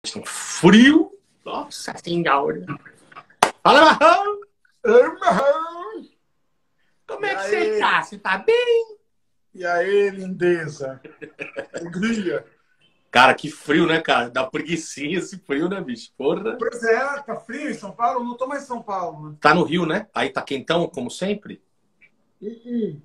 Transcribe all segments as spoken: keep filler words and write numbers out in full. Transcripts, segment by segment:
Um frio. Nossa senhora. Fala, Marrão. Ei, Marrão. Como é que você tá? Você tá bem? E aí, lindeza? Alegria. Cara, que frio, né, cara? Dá preguicinha esse frio, né, bicho? Porra. Pois é, tá frio em São Paulo? Eu não tô mais em São Paulo, né? Tá no Rio, né? Aí tá quentão, como sempre? Uh-uh.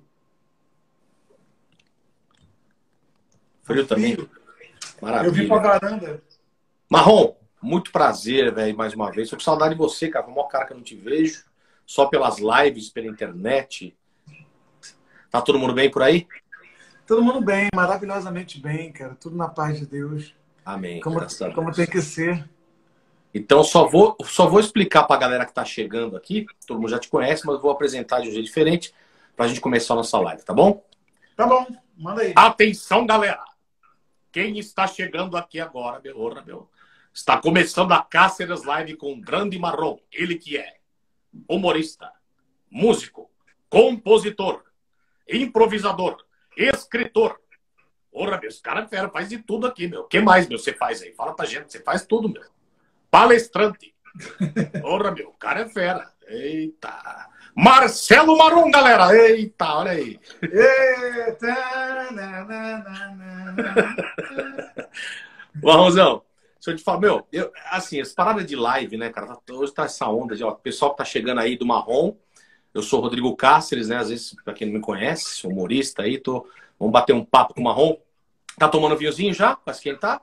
Frio Tá também? frio. Maravilha. Eu vim pra varanda. Marrom, muito prazer, velho, mais uma vez. Tô com saudade de você, cara. O maior cara que eu não te vejo. Só pelas lives, pela internet. Tá todo mundo bem por aí? Todo mundo bem, maravilhosamente bem, cara. Tudo na paz de Deus. Amém, Como, graças a Deus. como tem que ser. Então, só vou, só vou explicar pra galera que tá chegando aqui. Todo mundo já te conhece, mas eu vou apresentar de um jeito diferente pra gente começar a nossa live, tá bom? Tá bom, manda aí. Atenção, galera! Quem está chegando aqui agora, meu, orra, meu, está começando a Cáceres Live com o grande Marrom. Ele que é humorista, músico, compositor, improvisador, escritor. Porra, meu, esse cara é fera, faz de tudo aqui, meu. O que mais, meu, você faz aí? Fala pra gente, você faz tudo, meu. Palestrante. Porra, meu, o cara é fera. Eita. Marcelo Marrom, galera. Eita, olha aí. Eita, na, na, na, na, na. Marronzão, deixa eu te falar, meu, eu, assim, essa parada de live, né, cara, hoje tá essa onda de, ó, pessoal que tá chegando aí do Marrom. Eu sou Rodrigo Cáceres, né, às vezes, pra quem não me conhece, sou humorista aí, tô, vamos bater um papo com o Marrom. Tá tomando vinhozinho já, pra esquentar?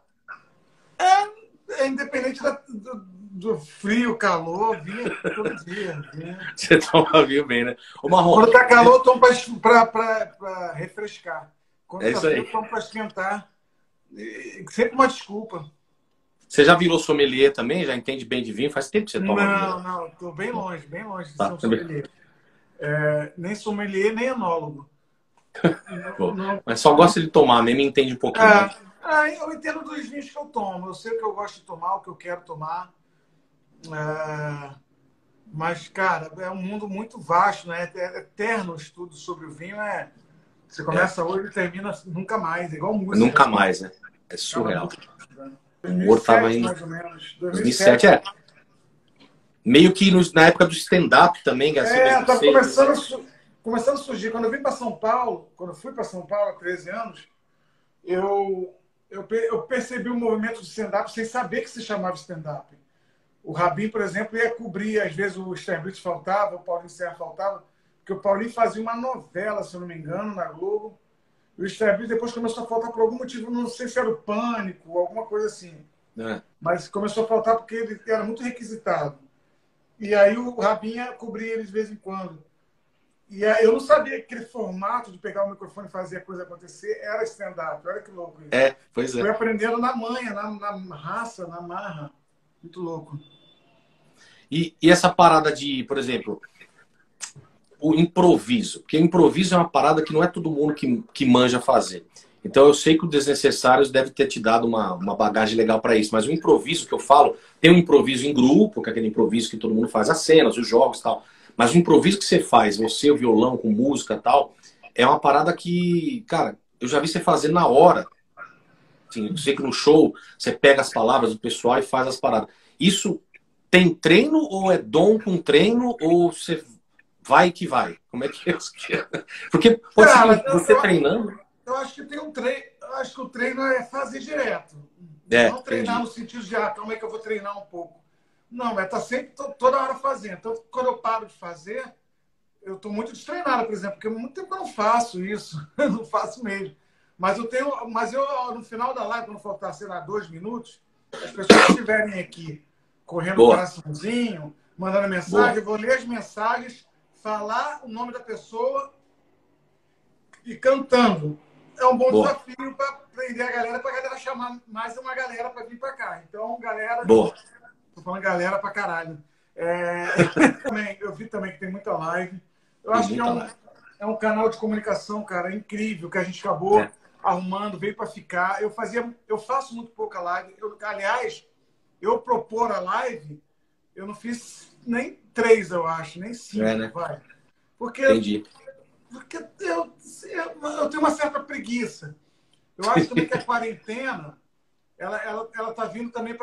É, é independente da, do, do frio, calor, vinha todo dia. Vinha. Você toma vinho bem, né? Ô, Marrom, Quando tá calor, eu tomo pra, pra, pra, pra refrescar. Quando é tá isso frio, aí. eu tomo pra esquentar. E, sempre uma desculpa. Você já virou sommelier também? Já entende bem de vinho? Faz tempo que você toma vinho. Não, não, tô bem longe, bem longe de Tá, ser um também. sommelier. É, nem sommelier, nem enólogo. Pô, Não, mas só gosta de tomar, mesmo entende um pouquinho. é, Né? ah, eu entendo dos vinhos que eu tomo. Eu sei o que eu gosto de tomar, o que eu quero tomar. É, mas, cara, é um mundo muito vasto, né? É eterno o estudo sobre o vinho. É, você começa É. hoje e termina nunca mais. É igual música. Nunca mais, né? É surreal. dois O mil e humor tava sete, indo. mais ou menos. dois mil e sete, é. Meio que no, na época do stand-up também, assim, É, estava dois mil e seis. começando, a su- começando a surgir. Quando eu vim para São Paulo, quando eu fui para São Paulo há treze anos, eu, eu, pe- eu percebi o movimento de stand-up sem saber que se chamava stand-up. O Rabin, por exemplo, ia cobrir, às vezes o Sternblitz faltava, o Paulinho Serra faltava, porque o Paulinho fazia uma novela, se eu não me engano, na Globo. E o Sternblitz depois começou a faltar por algum motivo, não sei se era o pânico, alguma coisa assim. É. Mas começou a faltar porque ele era muito requisitado. E aí o Rabinha cobria ele de vez em quando. E aí eu não sabia que aquele formato de pegar o microfone e fazer a coisa acontecer era stand-up. Olha que louco isso. É, pois Fui é. aprendendo na manha, na, na raça, na marra. Muito louco. E, e essa parada de, por exemplo, o improviso. Porque improviso é uma parada que não é todo mundo que, que manja fazer. Então eu sei que o Desnecessários deve ter te dado uma, uma bagagem legal para isso. Mas o improviso que eu falo, tem um improviso em grupo, que é aquele improviso que todo mundo faz as cenas, os jogos e tal. Mas o improviso que você faz, você, o violão com música e tal, é uma parada que, cara, eu já vi você fazer na hora. Assim, eu sei que no show você pega as palavras do pessoal e faz as paradas. Isso tem treino ou é dom com treino ou você vai que vai? Como é que é isso? Porque pode Cara, ser que eu, você eu, treinando. eu acho que tem um treino. Eu acho que o treino é fazer direto. É, Não treinar entendi. no sentido de, ah, calma aí que eu vou treinar um pouco. Não, é estar sempre to- toda hora fazendo. Então, quando eu paro de fazer, eu estou muito destreinado, por exemplo, porque há muito tempo que eu não faço isso. Eu não faço mesmo. Mas eu tenho. Mas eu, no final da live, quando faltar, sei lá, dois minutos, as pessoas que estiverem aqui correndo o Boa, coraçãozinho, mandando mensagem, boa, eu vou ler as mensagens, falar o nome da pessoa e cantando. É um bom boa, desafio para prender a galera, para a galera chamar mais uma galera para vir para cá. Então, galera, boa. tô falando galera para caralho. É, também, eu vi também que tem muita live. Eu Tem acho que é muita um, lá. é um canal de comunicação, cara, incrível, que a gente acabou É. arrumando, veio para ficar. Eu fazia, eu faço muito pouca live. Eu, aliás, eu propor a live, eu não fiz nem três, eu acho, nem É, cinco, né? vai. Porque, Entendi. porque eu, eu, eu tenho uma certa preguiça. Eu acho também que a quarentena, ela, ela, ela tá vindo também para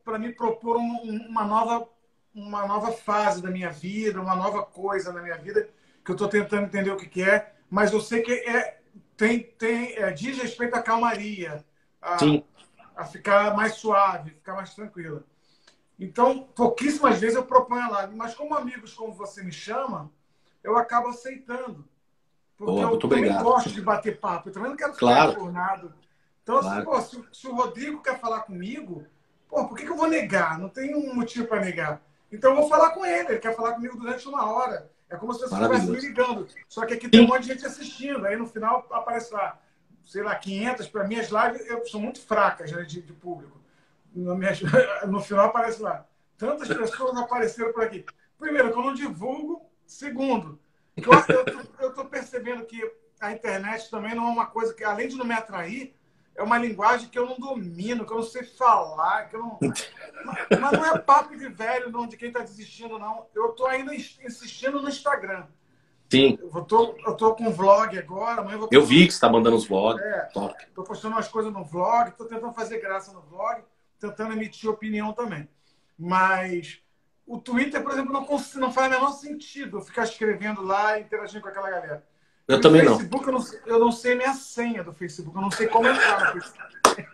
para me propor um, uma, nova, uma nova fase da minha vida, uma nova coisa na minha vida, que eu estou tentando entender o que, que é, mas eu sei que é, tem, tem, é, diz respeito à calmaria, a, Sim. a ficar mais suave, ficar mais tranquila. Então, pouquíssimas vezes eu proponho a live, mas como amigos como você me chama, eu acabo aceitando. Porque Boa, eu muito também obrigado. gosto de bater papo, eu também não quero ficar Claro. enfurnado. Então, assim, Claro. pô, se, se o Rodrigo quer falar comigo, pô, por que, que eu vou negar? Não tem um motivo para negar. Então, eu vou falar com ele, ele quer falar comigo durante uma hora. É como se você estivesse me ligando. Só que aqui tem um monte de gente assistindo. Aí, no final, aparece lá, sei lá, quinhentas. Para mim, as lives eu, são muito fracas, né, de, de público. No, minhas, no final, aparece lá. Tantas pessoas apareceram por aqui. Primeiro, que eu não divulgo. Segundo, que eu estou percebendo que a internet também não é uma coisa que, além de não me atrair, é uma linguagem que eu não domino, que eu não sei falar, que eu não... Mas, mas não é papo de velho, não, de quem está desistindo, não. Eu estou ainda insistindo no Instagram. Sim. Eu tô, eu tô com um vlog agora. Amanhã eu vou eu vi que você está mandando os vlogs. É, Top. Estou postando umas coisas no vlog, estou tentando fazer graça no vlog, tentando emitir opinião também. Mas o Twitter, por exemplo, não, não faz o menor sentido eu ficar escrevendo lá e interagindo com aquela galera. Eu e também o Facebook, não. Eu, não, eu não sei minha senha do Facebook, eu não sei como entrar no Facebook.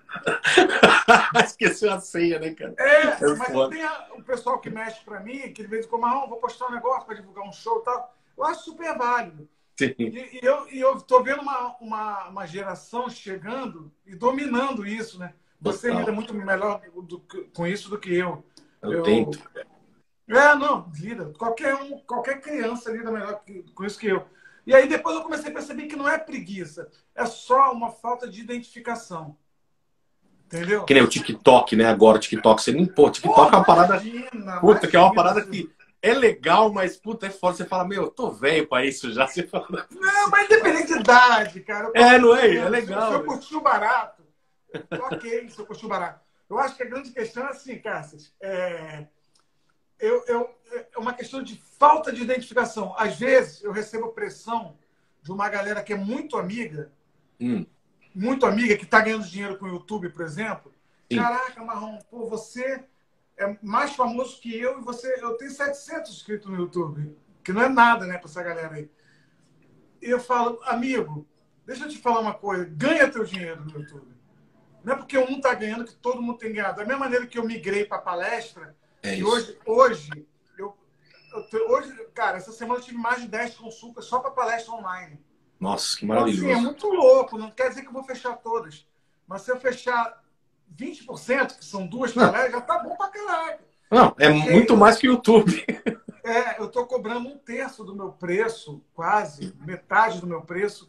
Esqueceu a senha, né, cara? É, é mas foda. tem a, o pessoal que mexe para mim, que de vez em quando, ah, vou postar um negócio para divulgar um show e tal. Eu acho super válido. Sim. E, e eu e eu tô vendo uma, uma, uma geração chegando e dominando isso, né? Você Total. lida muito melhor do, do, com isso do que eu. Eu, eu tento. É, não, lida. Qualquer, um, qualquer criança lida melhor que, com isso que eu. E aí depois eu comecei a perceber que não é preguiça, é só uma falta de identificação. Entendeu? Que nem o TikTok, né? Agora o TikTok, você nem... Pô, TikTok Pô, é uma parada... imagina, Puta, que é uma parada imagina. que é legal, mas puta, é foda. Você fala, meu, eu tô velho pra isso já. Você fala... Não, mas independente de idade, cara. Eu É, não é? entendendo. É legal. Se eu né? curti o barato, ok, se eu curti o barato. Eu acho que a grande questão é assim, Cássio, é... Eu, eu, é uma questão de falta de identificação. Às vezes, eu recebo pressão de uma galera que é muito amiga, Hum. muito amiga, que está ganhando dinheiro com o YouTube, por exemplo. Sim. Caraca, Marrom, pô, você é mais famoso que eu e você... Eu tenho setecentos inscritos no YouTube, que não é nada, né, para essa galera aí. E eu falo, amigo, deixa eu te falar uma coisa, ganha teu dinheiro no YouTube. Não é porque um está ganhando que todo mundo tem ganhado. Da mesma maneira que eu migrei para palestra, É e isso. hoje, hoje, eu, eu, hoje, cara, essa semana eu tive mais de dez consultas só para palestra online. Nossa, que Então, maravilhoso. assim, é muito louco. Não quer dizer que eu vou fechar todas. Mas se eu fechar vinte por cento, que são duas palestras, já tá bom pra caralho. Não, é Porque muito mais que o YouTube. É, eu estou cobrando um terço do meu preço, quase, metade do meu preço,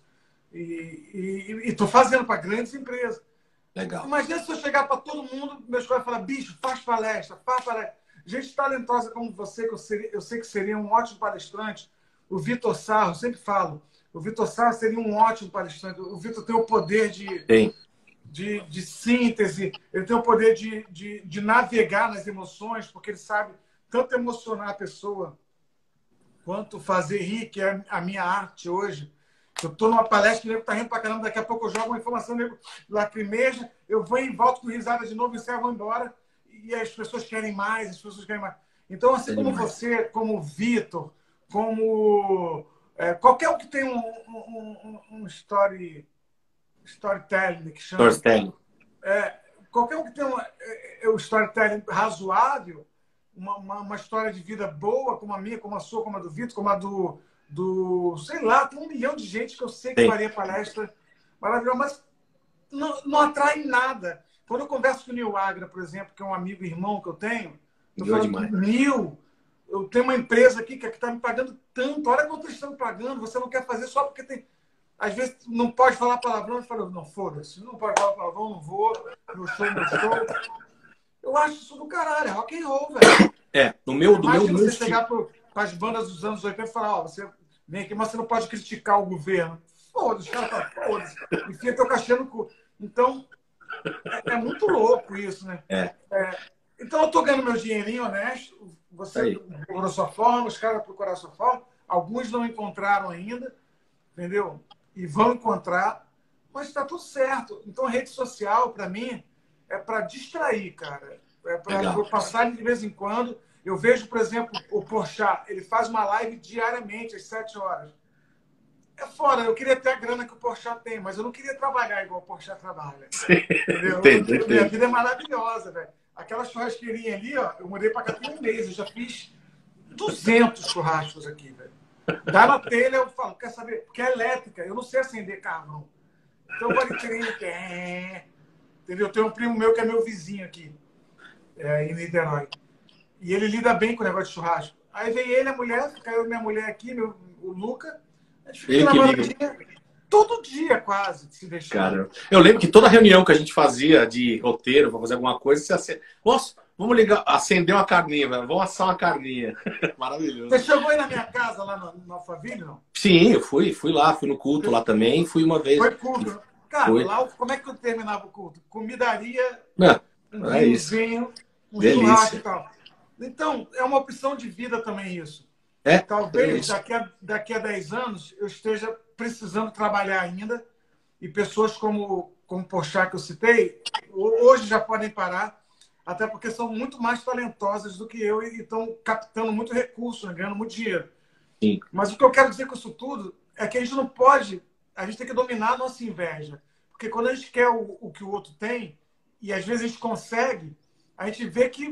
e estou fazendo para grandes empresas. Legal. Imagina se eu chegar para todo mundo, meus colegas falar, bicho, faz palestra, faz palestra. Gente talentosa como você, que eu, seria, eu sei que seria um ótimo palestrante. O Vitor Sarro, eu sempre falo, o Vitor Sarro seria um ótimo palestrante. O Vitor tem o poder de, Tem. de, de síntese, ele tem o poder de, de, de navegar nas emoções, porque ele sabe tanto emocionar a pessoa quanto fazer rir, que é a minha arte hoje. Eu estou numa palestra, o nego está rindo pra caramba, daqui a pouco eu jogo uma informação, o nego lacrimeja, eu vou e volto com risada de novo, encerro, vou embora, e as pessoas querem mais, as pessoas querem mais. Então, assim É como demais. você, como o Vitor, como é, qualquer um que tem um, um, um, um story, storytelling, que chama, Storytelling. é, qualquer um que tem um, é, um storytelling razoável, uma, uma, uma história de vida boa, como a minha, como a sua, como a do Vitor, como a do, do... Sei lá, tem um milhão de gente que eu sei que Tem. faria palestra maravilhosa, mas não, não atrai nada. Quando eu converso com o Nil Agra, por exemplo, que é um amigo e irmão que eu tenho, eu Boa falo, demais. Nil, eu tenho uma empresa aqui que está me pagando tanto, olha quanto eles estão me pagando, você não quer fazer só porque tem... Às vezes não pode falar palavrão, eu falo, não, foda-se, não pode falar palavrão, não vou, meu show, meu show. Eu acho isso do caralho, é rock and roll, velho. É, no meu, do meu, Imagina meu você estilo. chegar para as bandas dos anos oitenta e falar, ó, você vem aqui, mas você não pode criticar o governo. Foda-se, os caras falam, foda-se, enfia teu cachê no cu. Então, é, é muito louco isso, né? É. É, então, eu tô ganhando meu dinheirinho honesto, você Aí. procurou sua forma, os caras procuraram sua forma, alguns não encontraram ainda, entendeu? E vão encontrar, mas está tudo certo. Então, a rede social, para mim, é para distrair, cara. É Legal. passar de vez em quando. Eu vejo, por exemplo, o Porchat, ele faz uma live diariamente, às sete horas. É fora, eu queria ter a grana que o Porchat tem, mas eu não queria trabalhar igual o Porchat trabalha. Entendeu? Entendo, eu, entendo. Minha vida é maravilhosa, velho. Aquela churrasqueirinha ali, ó, eu mudei pra cá tem um mês, eu já fiz duzentos churrascos aqui, velho. Dá na telha, eu falo, quer saber? Porque é elétrica, eu não sei acender carvão. Então eu vou ali tirando, que é... Entendeu? Tem um primo meu que é meu vizinho aqui, é, em Niterói. E ele lida bem com o negócio de churrasco. Aí vem ele, a mulher, fica eu e minha mulher aqui, meu, o Luca. A gente fica namoradinha todo dia, quase, se deixar. Cara, eu lembro que toda reunião que a gente fazia de roteiro, para fazer alguma coisa, você acende... Nossa, vamos ligar, acender uma carninha, velho. Vamos assar uma carninha. Maravilhoso. Você chegou aí na minha casa, lá no, no Alphaville, não? Sim, eu fui, fui lá, fui no culto lá também, fui uma vez. Foi culto. Cara, foi. lá como é que eu terminava o culto? Comidaria, Não, um é isso. vinhozinho, um Delícia. churrasco e tal. Então, é uma opção de vida também isso. É, Talvez é daqui a, daqui a dez anos eu esteja precisando trabalhar ainda e pessoas como, como o Porchat que eu citei, hoje já podem parar, até porque são muito mais talentosas do que eu e estão captando muito recurso, né, ganhando muito dinheiro. Sim. Mas o que eu quero dizer com isso tudo é que a gente não pode, a gente tem que dominar a nossa inveja. Porque quando a gente quer o, o que o outro tem, e às vezes a gente consegue, a gente vê que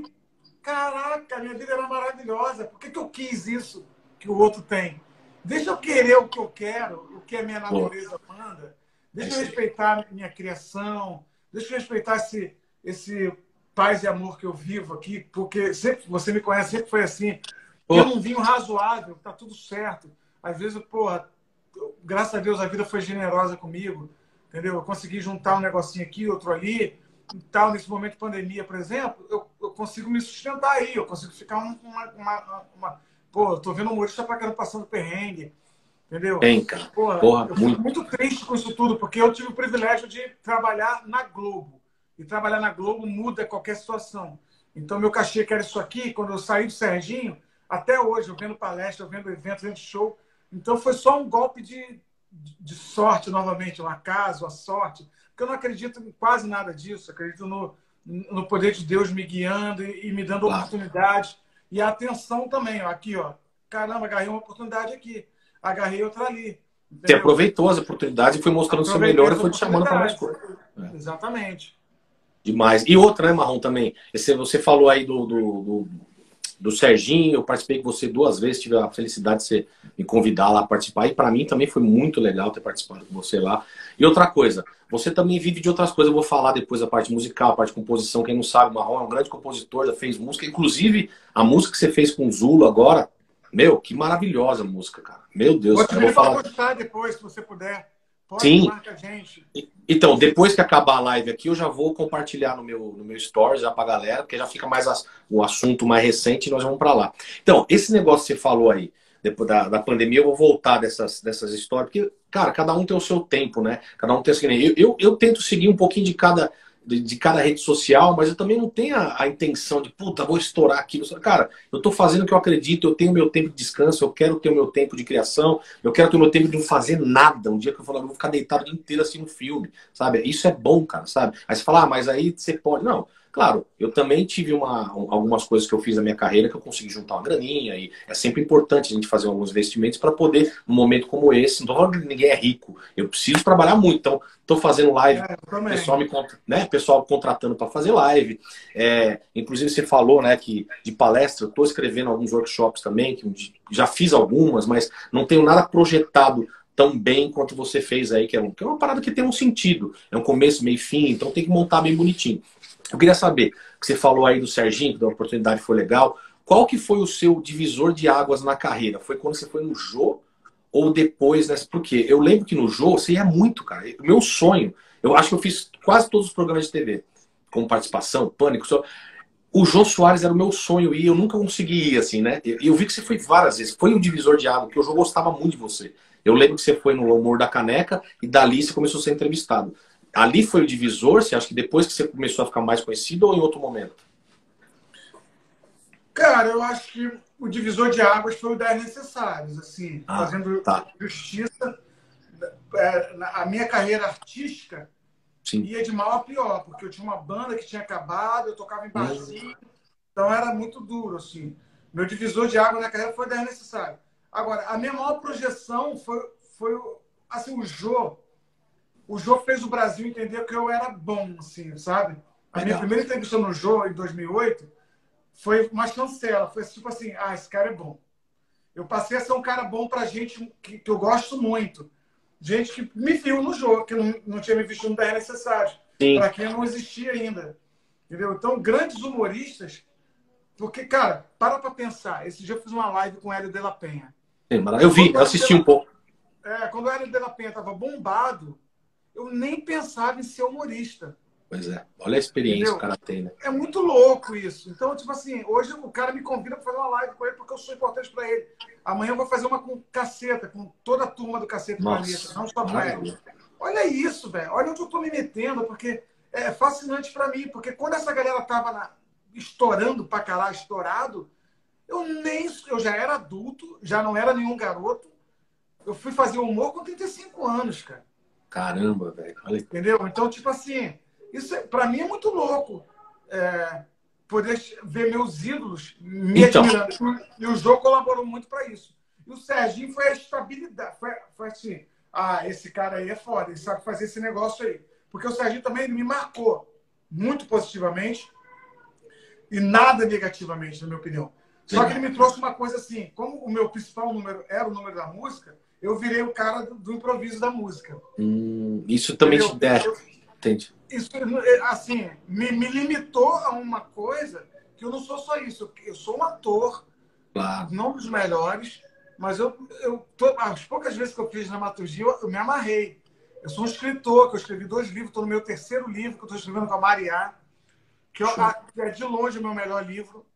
caraca, minha vida era maravilhosa. Por que, que eu quis isso que o outro tem? Deixa eu querer o que eu quero, o que a minha natureza manda. Deixa eu respeitar a minha criação. Deixa eu respeitar esse, esse paz e amor que eu vivo aqui. Porque sempre, você me conhece, sempre foi assim. Eu não vinho razoável, tá tudo certo. Às vezes, porra, graças a Deus a vida foi generosa comigo. Entendeu? Eu consegui juntar um negocinho aqui, outro ali. E tal, nesse momento de pandemia, por exemplo, eu, eu consigo me sustentar aí, eu consigo ficar um, uma, uma, uma... Pô, eu tô vendo um humorista pra caramba passando perrengue, entendeu? Tem, cara. Porra, Porra, eu muito. fico muito triste com isso tudo, porque eu tive o privilégio de trabalhar na Globo. E trabalhar na Globo muda qualquer situação. Então, meu cachê, que era isso aqui, quando eu saí do Serginho, até hoje, eu vendo palestra, eu vendo evento, vendo show. Então, foi só um golpe de, de sorte, novamente, um acaso, a sorte. Porque eu não acredito em quase nada disso. Acredito no, no poder de Deus me guiando e, e me dando Claro. oportunidades. E a atenção também. Ó, aqui, ó. Caramba, agarrei uma oportunidade aqui. Agarrei outra ali. Entendeu? Você aproveitou as oportunidades e foi mostrando o seu melhor e foi te chamando para mais coisa. É. Exatamente. Demais. E outra, né, Marrom, também. Esse, você falou aí do, do, do, do Serginho, eu participei com você duas vezes, tive a felicidade de você me convidar lá a participar. E para mim também foi muito legal ter participado com você lá. E outra coisa, você também vive de outras coisas. Eu vou falar depois a parte musical, a parte de composição. Quem não sabe, o Marrom é um grande compositor, já fez música. Inclusive, a música que você fez com o Zulo agora, meu, que maravilhosa a música, cara. Meu Deus. Vou te eu vou falar... gostar depois, se você puder. Pode, sim. Marca a gente. Então, depois que acabar a live aqui, eu já vou compartilhar no meu, no meu stories já pra galera, porque já fica mais as, o assunto mais recente e nós vamos para lá. Então, esse negócio que você falou aí, depois da, da pandemia, eu vou voltar dessas, dessas histórias, porque, cara, cada um tem o seu tempo, né? Cada um tem assim, eu, eu, eu tento seguir um pouquinho de cada, de, de cada rede social, mas eu também não tenho a, a intenção de, puta, vou estourar aquilo. Cara, eu tô fazendo o que eu acredito, eu tenho meu tempo de descanso, eu quero ter o meu tempo de criação, eu quero ter o meu tempo de não fazer nada. Um dia que eu falo, eu vou ficar deitado o dia inteiro assim no filme, sabe? Isso é bom, cara, sabe? Aí você fala, ah, mas aí você pode. Não. Claro, eu também tive uma, algumas coisas que eu fiz na minha carreira que eu consegui juntar uma graninha e é sempre importante a gente fazer alguns investimentos para poder, num momento como esse, não tô falando que ninguém é rico, eu preciso trabalhar muito, então estou fazendo live, é, pessoal me né, pessoal contratando para fazer live, é, inclusive você falou, né, que de palestra, eu estou escrevendo alguns workshops também, que já fiz algumas, mas não tenho nada projetado tão bem quanto você fez aí, que é, um, que é uma parada que tem um sentido, é um começo, meio e fim, então tem que montar bem bonitinho. Eu queria saber, que você falou aí do Serginho, que da oportunidade foi legal, qual que foi o seu divisor de águas na carreira? Foi quando você foi no Jô ou depois? Né? Porque eu lembro que no Jô você ia muito, cara. O meu sonho, eu acho que eu fiz quase todos os programas de T V, com participação, Pânico, só... O Jô Soares era o meu sonho e eu nunca consegui ir, assim, né? E eu, eu vi que você foi várias vezes, foi um divisor de água, porque o Jô gostava muito de você. Eu lembro que você foi no Humor da Caneca e dali você começou a ser entrevistado. Ali foi o divisor? Você acha que depois que você começou a ficar mais conhecido ou em outro momento? Cara, eu acho que o divisor de águas foi o dez Necessários, assim, ah, fazendo tá. justiça. A minha carreira artística, Sim. ia de mal a pior, porque eu tinha uma banda que tinha acabado, eu tocava em barzinho, Hum. então era muito duro, assim. Meu divisor de água na carreira foi dar necessário. Agora, a minha maior projeção foi, foi assim, o Jô. O Jô fez o Brasil entender que eu era bom, assim, sabe? A minha Legal. primeira entrevista no Jô, em dois mil e oito, foi uma chancela. Foi tipo assim, ah, esse cara é bom. Eu passei a ser um cara bom pra gente que, que eu gosto muito. Gente que me viu no jogo, que não, não tinha me visto no dez Necessários. Sim. Para quem não existia ainda. Entendeu? Então, grandes humoristas. Porque, cara, para pra pensar. Esse dia eu fiz uma live com o Hélio de la Penha. Sim, mara- eu vi, Quando o eu Hélio de assisti um la, pouco. é, quando o Hélio de la Penha estava bombado, eu nem pensava em ser humorista. Pois é. Olha a experiência que o Entendeu? cara tem, né? É muito louco isso. Então, tipo assim, hoje o cara me convida para fazer uma live com ele porque eu sou importante para ele. Amanhã eu vou fazer uma com Caceta, com toda a turma do Caceta e Planeta, Nossa, não só com ele. maravilha. Olha isso, velho. Olha onde eu tô me metendo, porque é fascinante para mim. Porque quando essa galera tava na- estourando pra caralho, estourado, eu nem. Eu já era adulto, já não era nenhum garoto. Eu fui fazer humor com trinta e cinco anos, cara. Caramba, velho. Olha. Entendeu? Então, tipo assim, isso é, para mim é muito louco. É, poder ver meus ídolos me Então, admirando. E o jogo colaborou muito para isso. E o Serginho foi a estabilidade. Foi, foi assim, ah, esse cara aí é foda, ele sabe fazer esse negócio aí. Porque o Serginho também me marcou muito positivamente e nada negativamente, na minha opinião. Só que legal. ele me trouxe uma coisa assim, como o meu principal número era o número da música, eu virei o cara do, do improviso da música. Hum, isso também te Entendeu? der. Eu, Entende? isso, assim, me, me limitou a uma coisa que eu não sou só isso. Eu sou um ator, Claro. não dos melhores, mas eu, eu tô, as poucas vezes que eu fiz dramaturgia, eu, eu me amarrei. Eu sou um escritor, que eu escrevi dois livros, estou no meu terceiro livro, que eu estou escrevendo com a Mariá, que, eu, Show. que é de longe o meu melhor livro,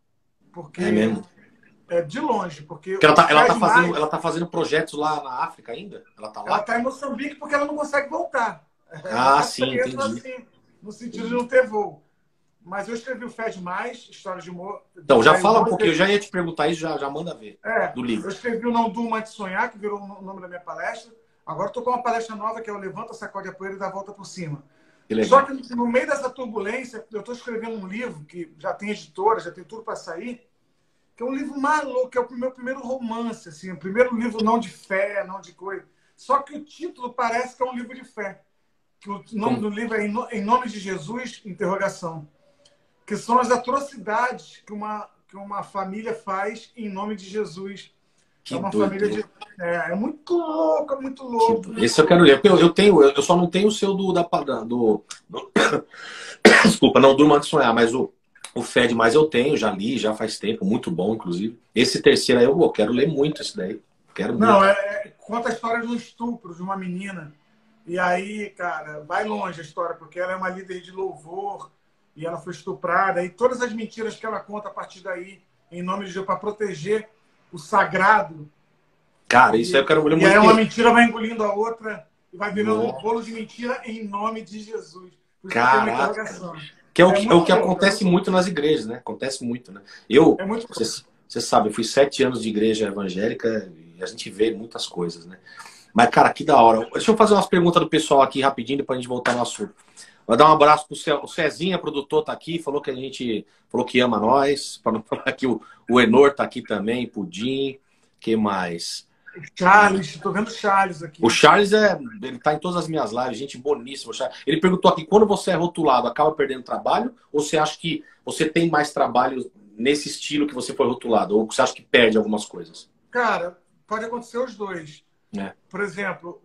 É porque mesmo. é de longe, porque Porque ela o tá, ela tá Fred fazendo, Mais, ela tá fazendo projetos lá na África ainda? Ela tá ela lá? está em Moçambique porque ela não consegue voltar. Ela Ah, está sim, presa entendi. assim, no sentido de Entendi. não ter voo. Mas eu escrevi o Fed Mais, História de Humor. Então, já Saiu fala um dois. pouquinho, eu já ia te perguntar isso, já, já manda ver É, do eu livro. escrevi o Não Durma Antes de Sonhar, que virou o nome da minha palestra. Agora estou com uma palestra nova, que é o Levanta, Sacode a Poeira e Dá a Volta por Cima. Que Só legal. que no meio dessa turbulência, eu estou escrevendo um livro que já tem editora, já tem tudo para sair, que é um livro maluco, que é o meu primeiro romance, assim, o primeiro livro não de fé, não de coisa. Só que o título parece que é um livro de fé. Que o nome Como- do livro é Em Nome de Jesus, interrogação. Que são as atrocidades que uma, que uma família faz em nome de Jesus. É Que uma família de. doido. É, é muito louco, é muito Que louco. doido. Muito Esse eu quero louco. ler. Eu, eu tenho, eu só não tenho o seu do da da- do, do- desculpa, não durma antes de sonhar, mas o o Fed mais eu tenho, já li, já faz tempo, muito bom, inclusive. Esse terceiro aí eu, eu quero ler muito esse daí. Quero Não, muito. é, é- conta a história de um estupro de uma menina. E aí, cara, vai longe a história, porque ela é uma líder de louvor e ela foi estuprada. E todas as mentiras que ela conta a partir daí, em nome de Jesus, para proteger o sagrado. Cara, isso aí eu E, quero ler e aí muito. uma que- mentira vai engolindo a outra e vai virando um Nossa, bolo de mentira em nome de Jesus. Por isso que tem uma caraca. interrogação. Que é o É que, é o muito que louco, é acontece muito, muito nas igrejas, né? Acontece muito, né? Eu, é muito louco. você você sabe, eu fui sete anos de igreja evangélica e a gente vê muitas coisas, né? Mas, cara, que da hora. Deixa eu fazer umas perguntas do pessoal aqui rapidinho, depois a gente voltar no assunto. Vou dar um abraço pro Ce... o Cezinha, produtor, tá aqui, falou que a gente falou que ama nós. Para não falar que o, o Enor tá aqui também, Pudim. Que mais? Charles, estou vendo Charles O aqui. Charles é, ele tá em todas as minhas lives, gente boníssima. o Charles. Ele perguntou aqui, quando você é rotulado, acaba perdendo trabalho? Ou você acha que você tem mais trabalho nesse estilo que você foi rotulado? Ou você acha que perde algumas coisas? Cara, pode acontecer os dois. É. Por exemplo,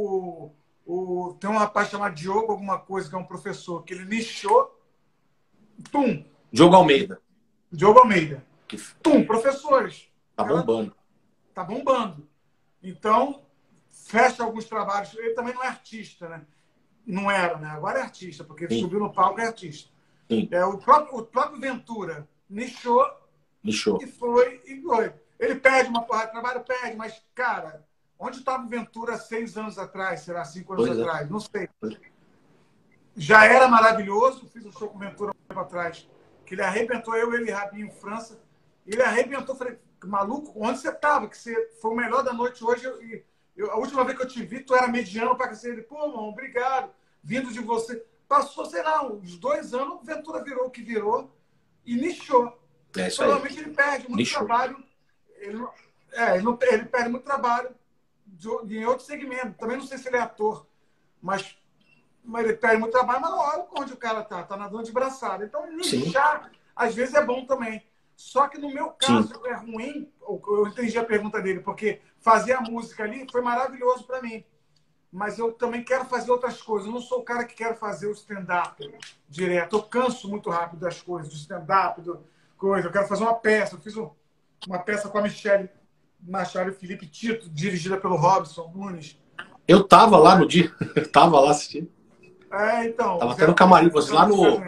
o, o, o, tem um rapaz chamado Diogo, alguma coisa, que é um professor, que ele nichou, tum, Diogo Almeida, Diogo Almeida, que tum, professores. tá Cara, bombando. tá bombando. Então, fecha alguns trabalhos. Ele também não é artista, né? Não era, né? Agora é artista, porque ele Sim, subiu no palco e é artista. sim, É, o, próprio, o próprio Ventura nichou lixou. e foi e foi. Ele pede uma porrada de trabalho, pede, mas, cara, onde estava o Ventura seis anos atrás, será cinco anos Pois é. atrás? Não sei. Já era maravilhoso, fiz um show com o Ventura um tempo atrás, que ele arrebentou eu, ele e Rabinho em França. Ele arrebentou, falei, maluco, onde você estava? Que você foi o melhor da noite hoje. Eu, eu, a última vez que eu te vi, tu era mediano para crescer. Ele, pô, mano, obrigado. Vindo de você. passou, sei lá, uns dois anos, o Ventura virou o que virou e nichou. É isso Provavelmente aí. ele perde muito Nichou. trabalho. Ele, não- é, ele, não- ele perde muito trabalho de, em outro segmento. Também não sei se ele é ator, mas, mas ele perde muito trabalho, mas olha onde o cara tá, tá nadando de braçada. Então, Sim, nichar, às vezes, é bom também. Só que no meu sim. caso é ruim, eu entendi a pergunta dele, porque fazer a música ali foi maravilhoso para mim. Mas eu também quero fazer outras coisas. Eu não sou o cara que quer fazer o stand-up direto. Eu canso muito rápido das coisas, do stand-up, do coisa. Eu quero fazer uma peça. Eu fiz um- uma peça com a Michelle Machado e Felipe Tito, dirigida pelo Robson Nunes. Eu tava lá no dia, eu tava lá assistindo. É, então, Tava o até no Zé camarim, Pô, você lá no.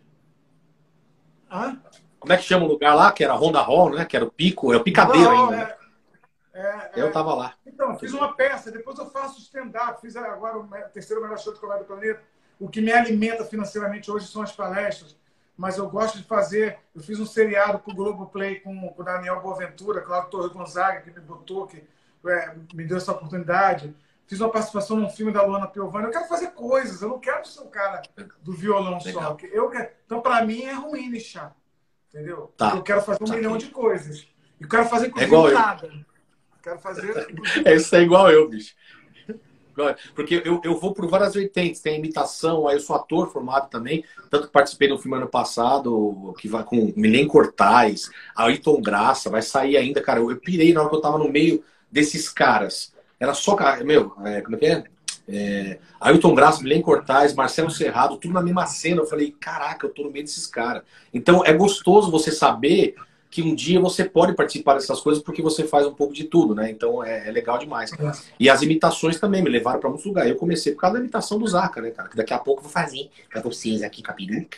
Hã? Como é que chama o lugar lá? Que era Honda Hall, né? Que era o Pico, é o Picadeiro Não, ainda, né? é, é, Eu é. tava lá. Então, eu fiz uma peça, depois eu faço stand-up, fiz agora o terceiro melhor show de comédia do planeta. O que me alimenta financeiramente hoje são as palestras, mas eu gosto de fazer. Eu fiz um seriado com o Globoplay com, com o Daniel Boaventura, Cláudio Torres Gonzaga, que me botou, que é, me deu essa oportunidade. Fiz uma participação num filme da Luana Piovani. Eu quero fazer coisas, eu não quero ser o cara do violão só. Eu quero... Então, para mim, é ruim nichar, entendeu? Tá. Eu quero fazer um Tá. milhão de coisas. E quero fazer, É inclusive, igual eu. nada. Quero fazer. É isso, é igual eu, bicho. Porque eu, eu vou por várias vertentes. Tem imitação, aí eu sou ator formado também. Tanto que participei do filme ano passado, que vai com Milen Cortais, Ayrton Graça, vai sair ainda, cara. Eu, eu pirei na hora que eu tava no meio desses caras. Era só, cara, meu, é, como é que é? É, Ayrton Graça, Milen Cortais, Marcelo Serrado, tudo na mesma cena. Eu falei, caraca, eu tô no meio desses caras. Então é gostoso você saber que um dia você pode participar dessas coisas porque você faz um pouco de tudo, né? Então é, é legal demais. E as imitações também me levaram para muitos lugares. Eu comecei por causa da imitação do Zaca, né, cara? Que daqui a pouco eu vou fazer para vocês aqui com a peruca.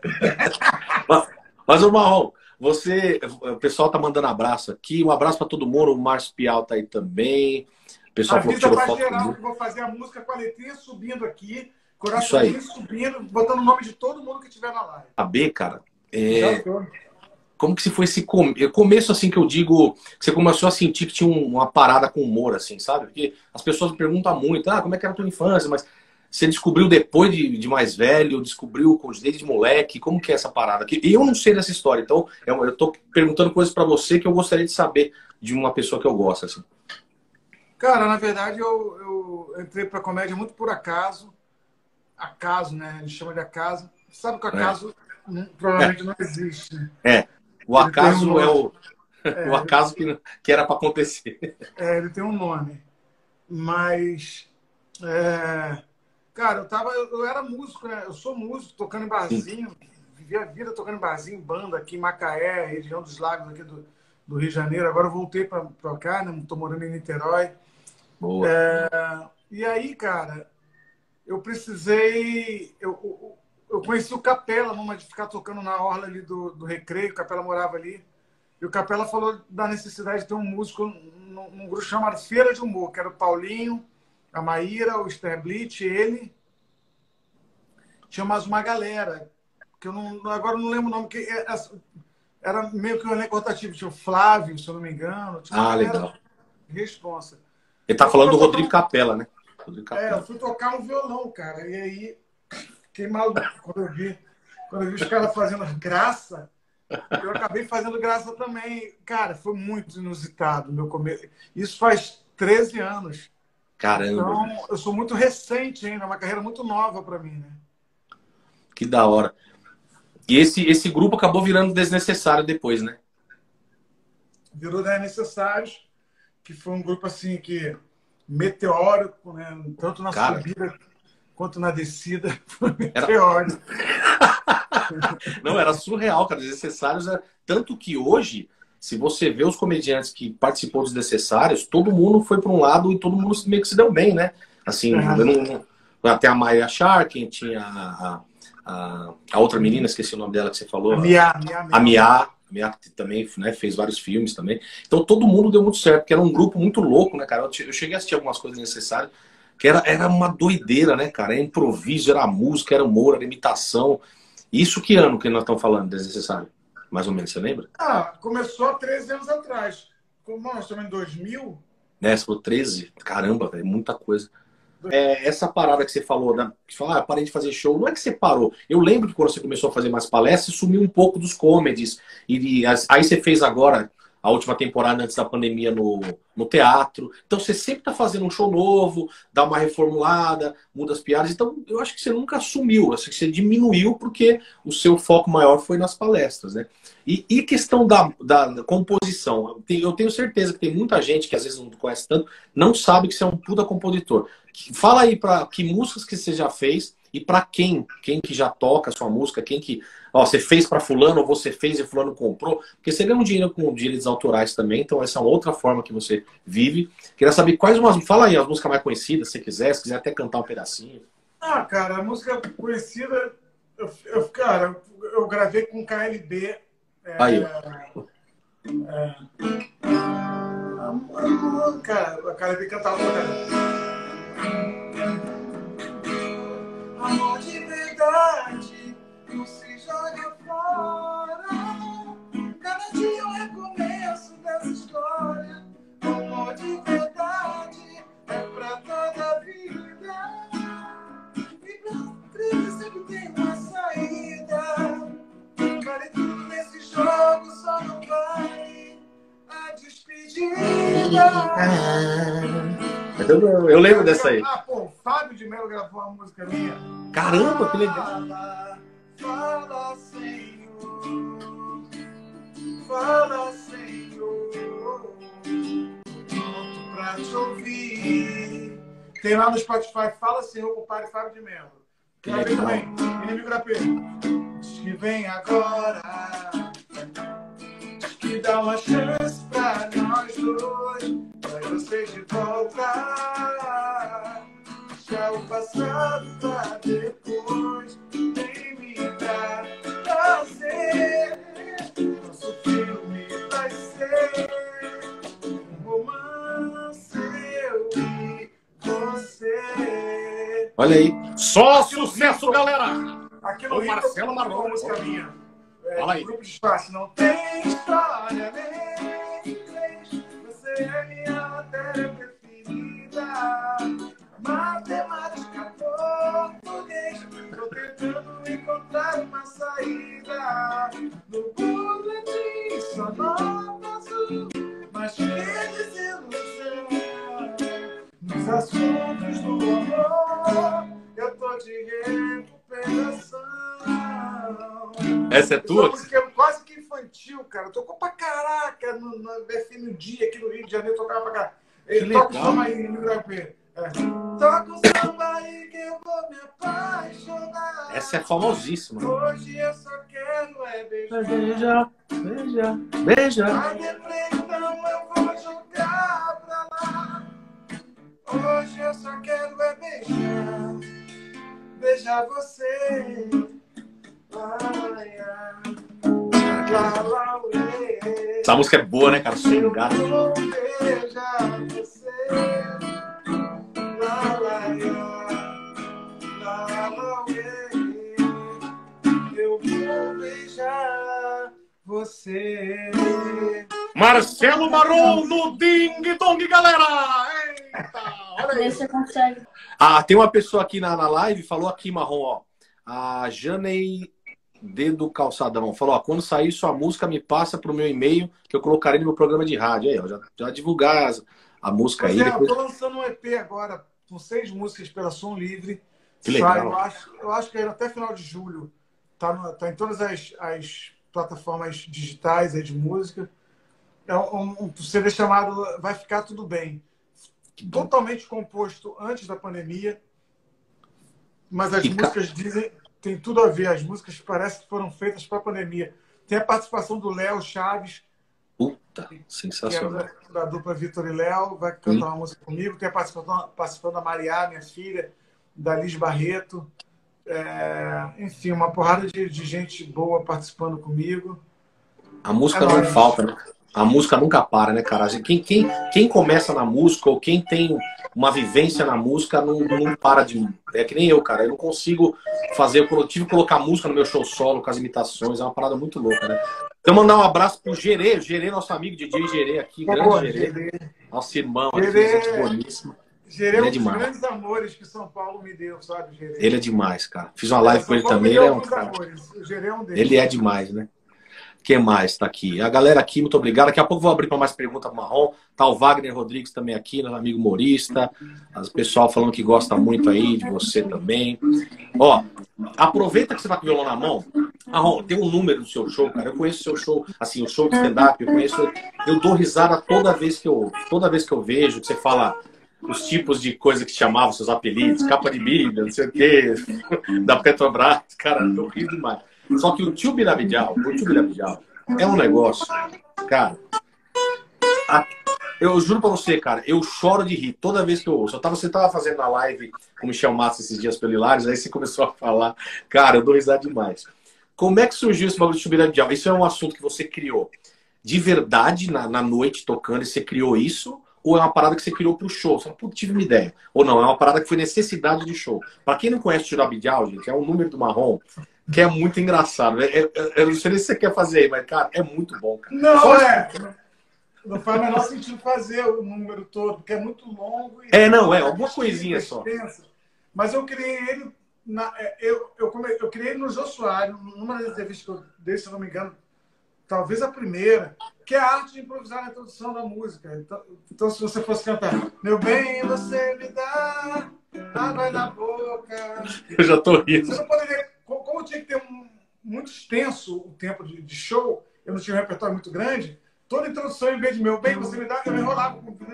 mas, mas, ô Marrom, você... O pessoal tá mandando abraço aqui. Um abraço para todo mundo. O Márcio Pial tá aí também. O pessoal falou que Avisa tirou pra foto geral comigo. que vou fazer a música com a letrinha subindo aqui, Isso aí. coraçãozinho subindo, botando o nome de todo mundo que estiver na live. A B, cara, Já é... tô. como que se foi esse com... começo, assim, que eu digo, que você começou a sentir que tinha uma parada com humor, assim, sabe? Porque as pessoas me perguntam muito, ah, como é que era a tua infância? Mas você descobriu depois de, de mais velho, descobriu desde moleque, como que é essa parada? Que eu não sei dessa história, então eu, eu tô perguntando coisas pra você que eu gostaria de saber de uma pessoa que eu gosto, assim. Cara, na verdade, eu, eu entrei pra comédia muito por acaso. Acaso, né? Eles chamam de acaso. Sabe que o acaso é. Não, provavelmente não existe. Né? É, o Ele acaso um é o, é, o acaso que, que era pra acontecer. É, ele tem um nome. Mas, é, cara, eu, tava, eu, eu era músico, né? Eu sou músico, tocando em barzinho. Vivi a vida tocando em barzinho, em banda aqui em Macaé, região dos lagos aqui do, do Rio de Janeiro. Agora eu voltei para cá, né? Estou morando em Niterói. Boa. É, e aí, cara, eu precisei... Eu, eu, eu conheci o Capela, numa de ficar tocando na orla ali do, do Recreio. O Capela morava ali. E o Capela falou da necessidade de ter um músico num, num grupo chamado Feira de Humor, que era o Paulinho, a Maíra, o Sterblitz, ele. Tinha mais uma galera, que eu não, agora eu não lembro o nome, que era meio que um elenco rotativo. Tinha o Flávio, se eu não me engano. Tinha Ah, legal. Responsa. Ele tá falando do Rodrigo Capela, né? Rodrigo Capela. É, eu fui tocar um violão, cara. E aí, fiquei maluco quando eu vi, quando eu vi os caras fazendo graça. Eu acabei fazendo graça também. Cara, foi muito inusitado meu começo. Isso faz treze anos. Caramba. Então, eu sou muito recente ainda, é uma carreira muito nova para mim, né? Que da hora. E esse, esse grupo acabou virando Desnecessário depois, né? Virou Desnecessários, que foi um grupo assim que meteórico, né? Tanto na Cara, subida quanto na descida. Foi era... meteórico. Não, era surreal, cara. Desnecessários era... Tanto que hoje, se você vê os comediantes que participou dos Desnecessários, todo mundo foi para um lado e todo mundo meio que se deu bem, né? Assim, É. eu não... até a Maia Sharkin, tinha a, a, a outra menina, esqueci o nome dela que você falou. A Mia, Mia, A Mia, a Mia também, né, fez vários filmes também. Então todo mundo deu muito certo, porque era um grupo muito louco, né, cara? Eu cheguei a assistir algumas coisas necessárias, que era, era uma doideira, né, cara? Era improviso, era música, era humor, era imitação. Isso que ano que nós estamos falando, Desnecessário? Mais ou menos, você lembra? Ah, começou há treze anos atrás. Como nós estamos em dois mil? Né, você falou treze? Caramba, velho, muita coisa. é, essa parada que você falou, né? Que fala, ah, parei de fazer show. Não é que você parou. Eu lembro que quando você começou a fazer mais palestras, sumiu um pouco dos comedies. E, e as, aí você fez agora a última temporada antes da pandemia no, no teatro. Então você sempre tá fazendo um show novo, dá uma reformulada, muda as piadas. Então eu acho que você nunca sumiu, acho que você diminuiu porque o seu foco maior foi nas palestras, né? E, e questão da, da composição. Eu tenho certeza que tem muita gente que às vezes não conhece tanto, não sabe que você é um puta compositor. Fala aí para que músicas que você já fez e para quem, quem que já toca a sua música, quem que, ó, você fez para fulano ou você fez e fulano comprou, porque você ganha um dinheiro com direitos autorais também, então essa é uma outra forma que você vive. Queria saber quais umas, fala aí as músicas mais conhecidas, se você quiser, se quiser até cantar um pedacinho. Ah, cara, a música conhecida, eu, eu, cara, eu gravei com K L B. É, aí. É, cara, a K L B cantava pra caramba. Amor de verdade não se joga fora. Cada dia é um recomeço dessa história. Amor de verdade é pra toda a vida. E pra crise sempre tem uma saída. Vale tudo nesse jogo, só não vale a despedida. Eu, eu lembro dessa aí. Ah, pô, o Fábio de Mello gravou uma música minha. Caramba, que legal. Fala, fala, Senhor. Fala, Senhor. Pronto pra te ouvir. Tem lá no Spotify, Fala, Senhor, com o padre Fábio de Mello. Gravei também. Inimigo Grapê. Diz que vem agora. Diz que dá uma chance pra nós dois. Pra você de volta. Deixa o passado pra depois. Vem me dar prazer. Nosso filme vai ser um romance, eu e você. Olha aí. Só sucesso, galera! Aqui no O Rio, Marcelo Marrom. uma música minha. É, Fala aí. Grupo de Espaço. Não tem história nem inglês. Você é minha matéria preferida. Matemática, português. Tô tentando encontrar uma saída. No boletim, só nota azul. Mas que desilusão. Nos assuntos do amor, eu tô de recuperação. Essa é tua? Essa música é quase que infantil, cara. Tocou pra caraca no, no B F M Dia, aqui no Rio de Janeiro, tocava pra caraca. Ele toca o samba aí, no Grapê. É. Toca o samba aí que eu vou me apaixonar. Essa é famosíssima. Hoje eu só quero é beijar. Beija, beija, beija. A depressão eu vou jogar pra lá. Hoje eu só quero é beijar. Beijar você. Lá, lá, lá, essa música é boa, né, cara? Swingada. Eu vou beijar você. Lá, lá, lá, lá, eu vou beijar você. Marcelo Marrom no Ding Dong, galera! Eita, olha aí. Você consegue. Ah, tem uma pessoa aqui na, na live, falou aqui, Marrom, ó. A Janei Dedo Calçadão falou, ó, quando sair sua música, me passa pro meu e-mail que eu colocarei no meu programa de rádio. Aí, ó, já, já divulgar as, a música Pois aí. é, Depois... eu tô lançando um E P agora, com seis músicas pela Som Livre. Que legal. Sai, eu, acho, eu acho que é até final de julho. Tá, no, tá em todas as, as plataformas digitais aí de música. É um, um C D chamado Vai Ficar Tudo Bem. Totalmente composto antes da pandemia. Mas as e músicas ca... dizem... Tem tudo a ver. As músicas parecem que foram feitas para a pandemia. Tem a participação do Léo Chaves. Puta, sensacional. Que é da, da dupla Vitor e Léo. Vai cantar hum. uma música comigo. Tem a participação, participação da Mariá, minha filha. Da Liz Barreto. É, enfim, uma porrada de, de gente boa participando comigo. A música é não nóis. falta, né? A música nunca para, né, cara? Quem, quem, quem começa na música ou quem tem uma vivência na música não, não para de... É que nem eu, cara. Eu não consigo fazer... Eu tive que colocar música no meu show solo com as imitações. É uma parada muito louca, né? Então, mandar um abraço pro Gerê. Gerê, nosso amigo D J Gerê aqui. Grande Boa, Gerê. Gerê. Nosso irmão Gerê. aqui, gente boníssima. Gerê Ele é é um dos demais. grandes amores que São Paulo me deu, sabe, Gerê? Ele é demais, cara. Fiz uma live São com ele Paulo me também. deu Ele é um alguns cara. amores. O Gerê é um deles. Ele é demais, né? Quem mais tá aqui? A galera aqui, muito obrigado. Daqui a pouco vou abrir para mais perguntas pro Marrom. Tá o Wagner Rodrigues também aqui, nosso amigo humorista. O pessoal falando que gosta muito aí de você também. Ó, aproveita que você tá com o violão na mão. Marrom, tem um número do seu show, cara. Eu conheço o seu show, assim, o show de stand-up, eu conheço. Eu dou risada toda vez que eu, toda vez que eu vejo, que você fala os tipos de coisa que te chamavam, seus apelidos, capa de Bíblia, não sei o quê, da Petrobras. Cara, eu rio demais. Só que o tio Birabijau, o tio Birabijau, é um negócio, cara. A, eu juro pra você, cara, eu choro de rir toda vez que eu ouço. Eu tava, você tava fazendo a live com o Michel Massa esses dias pelo Hilários, aí você começou a falar. Cara, eu dou risada demais. Como é que surgiu esse bagulho do tio Birabijau? Isso é um assunto que você criou de verdade na, na noite tocando e você criou isso? Ou é uma parada que você criou pro show? Você fala, tive uma ideia. Ou não, é uma parada que foi necessidade de show. Pra quem não conhece o tio Birabijau, gente, é um número do Marrom que é muito engraçado. Eu, eu, eu não sei nem se você quer fazer aí, mas, cara, é muito bom, cara. Não, Só é. Não faz o menor sentido fazer o número todo, porque é muito longo. E é, não, é. Alguma coisinha só. Extensa. Mas eu criei ele... Na, eu, eu, come, eu criei ele no Jô Soares, numa das entrevistas que eu dei, se eu não me engano, talvez a primeira, que é a arte de improvisar na introdução da música. Então, então se você fosse cantar, meu bem, você me dá água na boca. Eu já tô rindo. Você não poderia... Como tinha que ter um, muito extenso o tempo de, de show, eu não tinha um repertório muito grande, toda introdução, em vez de meu bem, você me dá, eu me enrolava com o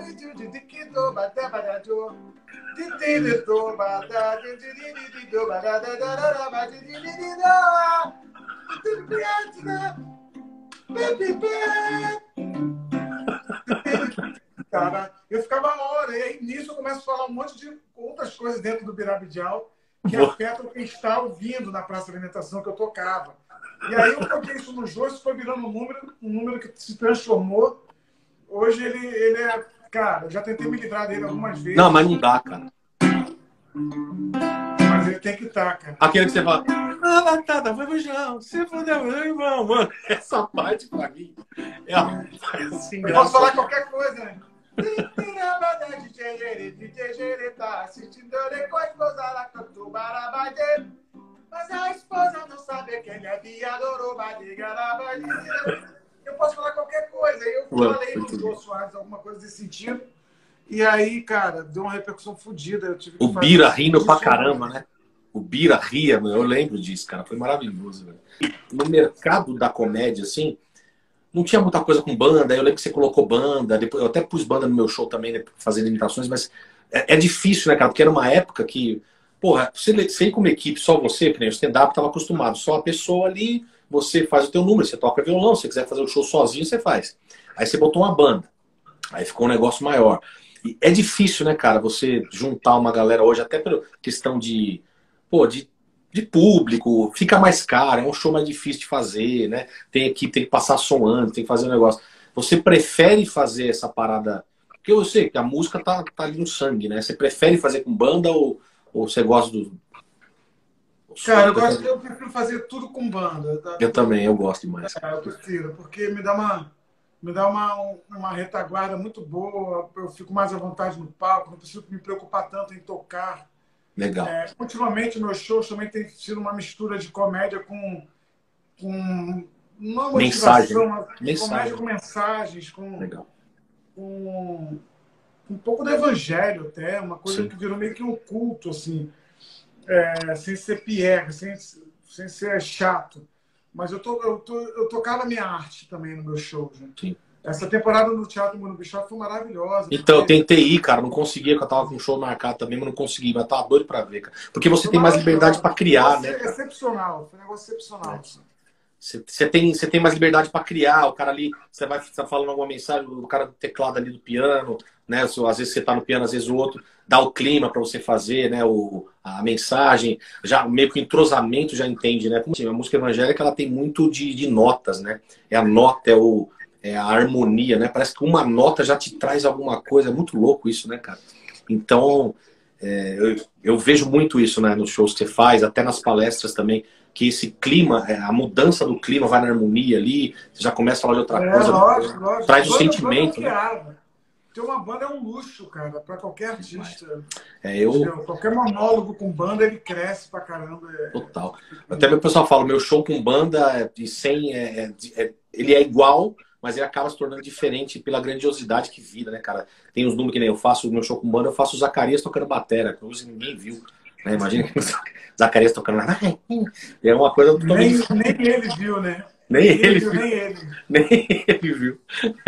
eu ficava uma hora, e aí nisso eu começo a falar um monte de outras coisas dentro do Birabijau, que afetam quem está ouvindo na praça de alimentação que eu tocava. E aí eu coloquei isso no jogo, isso foi virando um número, um número que se transformou. Hoje ele, ele é... Cara, já tentei me livrar dele algumas vezes. Não, mas não dá, cara. Mas ele tem que estar, cara. Aquele que você fala, ah, latada, vai bujão, você fodeu, meu irmão, mano. Essa parte pra mim é uma assim, eu posso falar qualquer coisa, né? Mas a esposa não sabe que ele é viador. Eu posso falar qualquer coisa. Eu falei no Jô Soares alguma coisa desse sentido. E aí, cara, deu uma repercussão fodida. Eu tive que o Bira rindo pra caramba, né? O Bira ria, eu lembro disso, cara. Foi maravilhoso, velho. No mercado da comédia, assim, não tinha muita coisa com banda. Eu lembro que você colocou banda. Depois, eu até pus banda no meu show também, né, fazendo imitações, mas é, é difícil, né, cara? Porque era uma época que, porra, você, você ir com uma equipe, só você, que nem o stand-up, tava acostumado. Só a pessoa ali, você faz o teu número, você toca violão, se você quiser fazer o show sozinho, você faz. Aí você botou uma banda. Aí ficou um negócio maior. E é difícil, né, cara, você juntar uma galera hoje, até pela questão de, pô, de, de público, fica mais caro, é um show mais difícil de fazer, né? Tem equipe, tem que passar som antes, tem que fazer um negócio. Você prefere fazer essa parada... Porque eu sei que a música tá, tá ali no sangue, né? Você prefere fazer com banda ou, ou você gosta do... Cara, eu, gosto, eu prefiro fazer tudo com banda. Tá? Eu também, eu gosto demais. É, eu prefiro, porque me dá uma... Me dá uma, uma retaguarda muito boa, eu fico mais à vontade no palco, não preciso me preocupar tanto em tocar. Legal. É, ultimamente, meus shows também tem sido uma mistura de comédia com, com uma mensagem. motivação, Mensagem. comédia com mensagens, com, Legal. com um pouco do evangelho até, uma coisa Sim. que virou meio que um culto, assim, é, sem ser pierre, sem, sem ser chato. Mas eu, to, eu, to, eu tocava a minha arte também no meu show, gente. Sim. Essa temporada no Teatro Morumbi Shopping foi maravilhosa. Então, eu tentei ir, cara, não conseguia, porque eu tava com um show marcado também, mas não consegui, mas eu tava doido pra ver, cara. Porque você tem mais liberdade pra criar, né? Foi excepcional, foi um negócio excepcional. Você, você, tem, você tem mais liberdade pra criar, o cara ali, você vai estar tá falando alguma mensagem, o cara do teclado ali do piano, né? Às vezes você tá no piano, às vezes o outro, dá o clima pra você fazer, né? O, a mensagem, já meio que o entrosamento já entende, né? Como assim, a música evangélica, ela tem muito de, de notas, né? É a nota, é o... É a harmonia, né? Parece que uma nota já te traz alguma coisa. É muito louco isso, né, cara? Então, é, eu, eu vejo muito isso, né, nos shows que você faz, até nas palestras também, que esse clima, a mudança do clima vai na harmonia ali, você já começa a falar de outra é, coisa. Lógico, lógico. Traz o Banda, sentimento. banda né? é, né? ter uma banda é um luxo, cara, para qualquer artista. É, eu... Qualquer monólogo com banda, ele cresce pra caramba. É... Total. Até o pessoal fala, meu show com banda de cem, é, é, é, ele é igual, mas ele acaba se tornando diferente pela grandiosidade que vira, né, cara? Tem uns números que nem eu faço, o meu show com banda, eu faço o Zacarias tocando batera, coisa que ninguém viu. Né? Imagina que o Zacarias tocando lá. É uma coisa totalmente... nem, nem ele viu, né? Nem ele, ele viu. Nem ele. Nem ele viu.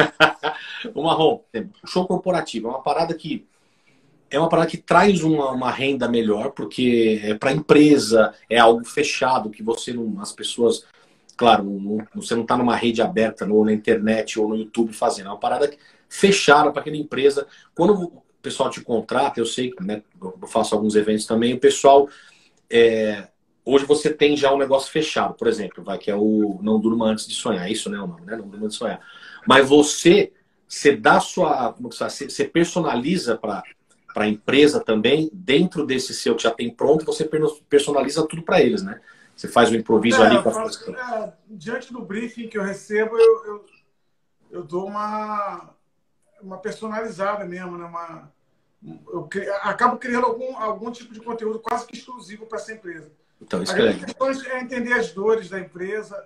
O Marrom, o show corporativo é uma parada que é uma parada que traz uma, uma renda melhor, porque é para a empresa, é algo fechado, que você não. As pessoas, claro, não, você não está numa rede aberta, ou na internet ou no YouTube fazendo. É uma parada fechada para aquela empresa. Quando o pessoal te contrata, eu sei que, né, eu faço alguns eventos também, o pessoal. É, hoje você tem já um negócio fechado, por exemplo, vai, que é o Não Durma Antes de Sonhar. É isso, né, o nome, né? Não Durma Antes de Sonhar. Mas você, você dá sua. Como que você, você personaliza para para a empresa também, dentro desse seu que já tem pronto, você personaliza tudo para eles, né? Você faz o improviso é, ali. Com faço, é, diante do briefing que eu recebo, eu, eu, eu dou uma, uma personalizada mesmo, né? Uma, eu acabo criando algum, algum tipo de conteúdo quase que exclusivo para essa empresa. Então, isso a grande questão é entender as dores da empresa,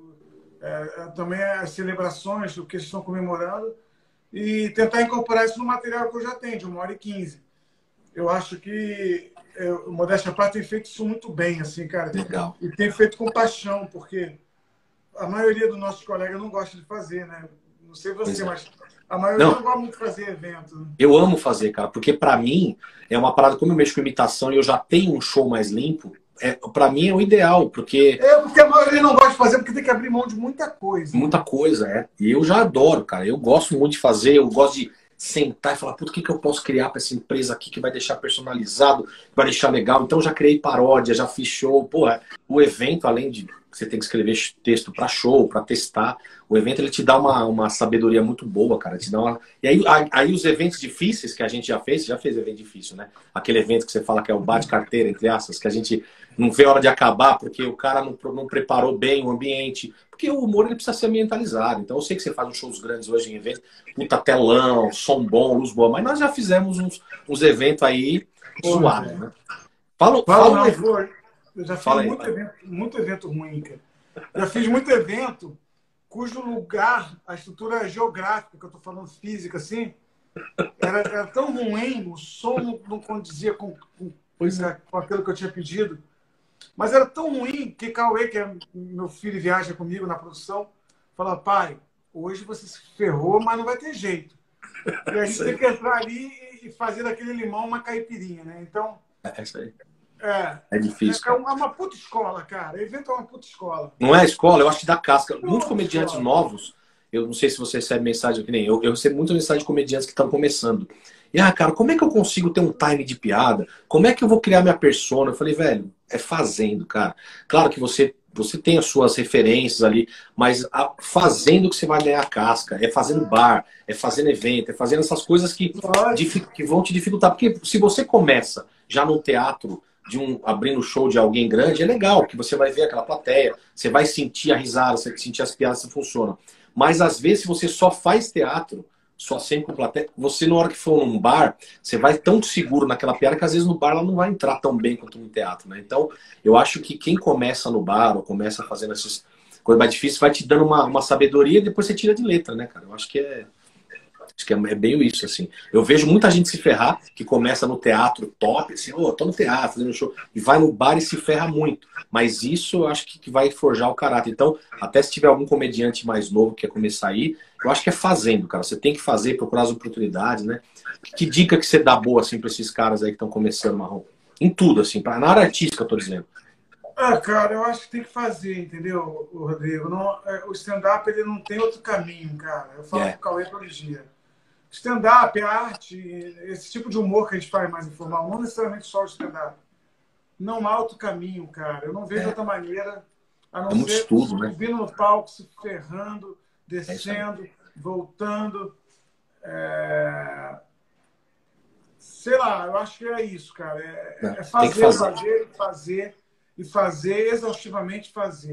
é, também as celebrações, do que eles estão comemorando, e tentar incorporar isso no material que eu já tenho, de uma hora e quinze. Eu acho que eu, o Modéstia à Parte tem feito isso muito bem, assim, cara. Legal. E tem feito com paixão, porque a maioria dos nossos colegas não gosta de fazer, né? Não sei você, mas a maioria não, não gosta muito de fazer evento. Né? Eu amo fazer, cara, porque para mim é uma parada, como eu mexo com imitação e eu já tenho um show mais limpo, é, para mim é o ideal, porque... É, porque a maioria não gosta de fazer, porque tem que abrir mão de muita coisa. Muita coisa, é. E eu já adoro, cara. Eu gosto muito de fazer, eu gosto de sentar e falar, puta, o que, que eu posso criar para essa empresa aqui que vai deixar personalizado, que vai deixar legal. Então já criei paródia, já fiz show. Porra, o evento, além de você ter que escrever texto para show, para testar, o evento ele te dá uma, uma sabedoria muito boa, cara. Te dá uma... E aí, aí os eventos difíceis que a gente já fez, já fez evento difícil, né? Aquele evento que você fala que é o bate-carteira, entre aspas, que a gente não vê a hora de acabar porque o cara não, não preparou bem o ambiente. Porque o humor ele precisa ser ambientalizado. Então eu sei que você faz uns shows grandes hoje em eventos, puta telão, som bom, luz boa, mas nós já fizemos uns, uns eventos aí zoados, né? Fala, fala, fala, fala eu já fiz fala muito, aí, evento, muito evento ruim, cara. Já fiz muito evento cujo lugar, a estrutura geográfica, que eu tô falando física, assim, era, era tão ruim, o som não, não condizia com, com, com aquilo que eu tinha pedido. Mas era tão ruim que Cauê, que é meu filho, viaja comigo na produção, fala, pai, hoje você se ferrou, mas não vai ter jeito. E a gente tem que entrar ali e fazer daquele limão uma caipirinha, né? Então... É isso aí. É, é difícil. É, é uma puta escola, cara. O evento é uma puta escola. Não é escola, eu acho que dá casca. Não, muitos comediantes escola. novos, eu não sei se você recebe mensagem que nem eu, eu recebo muitas mensagens de comediantes que estão começando. E, ah, cara, como é que eu consigo ter um time de piada? Como é que eu vou criar minha persona? Eu falei, velho, é fazendo, cara. Claro que você, você tem as suas referências ali, mas a, fazendo que você vai ganhar casca. É fazendo bar, é fazendo evento, é fazendo essas coisas que, que vão te dificultar. Porque se você começa já no teatro, de um abrindo show de alguém grande, é legal, que você vai ver aquela plateia, você vai sentir a risada, você vai sentir as piadas que funcionam. Mas às vezes, se você só faz teatro, só sempre com plateia, você na hora que for num bar, você vai tão seguro naquela piada que às vezes no bar ela não vai entrar tão bem quanto no teatro, né? Então, eu acho que quem começa no bar ou começa fazendo essas coisas mais difíceis, vai te dando uma, uma sabedoria e depois você tira de letra, né, cara? Eu acho que é... Acho que é bem isso, assim. Eu vejo muita gente se ferrar, que começa no teatro top, assim, ô, oh, tô no teatro, fazendo show, e vai no bar e se ferra muito. Mas isso eu acho que vai forjar o caráter. Então, até se tiver algum comediante mais novo que quer começar aí, eu acho que é fazendo, cara. Você tem que fazer, procurar as oportunidades, né? Que dica que você dá boa, assim, pra esses caras aí que estão começando, Marrom? Em tudo, assim, pra, na área artística, eu tô dizendo. Ah, cara, eu acho que tem que fazer, entendeu, Rodrigo? Não, é, o stand-up, ele não tem outro caminho, cara. Eu falo é. com o Cauê todo dia. Stand-up, arte, esse tipo de humor que a gente faz mais informal, não necessariamente só o stand-up. Não há outro caminho, cara. Eu não vejo é. outra maneira a não é ser estudo, né? subindo no palco, se ferrando, descendo, é voltando. É... Sei lá, eu acho que é isso, cara. É, é fazer, fazer, fazer, fazer e fazer, exaustivamente fazer.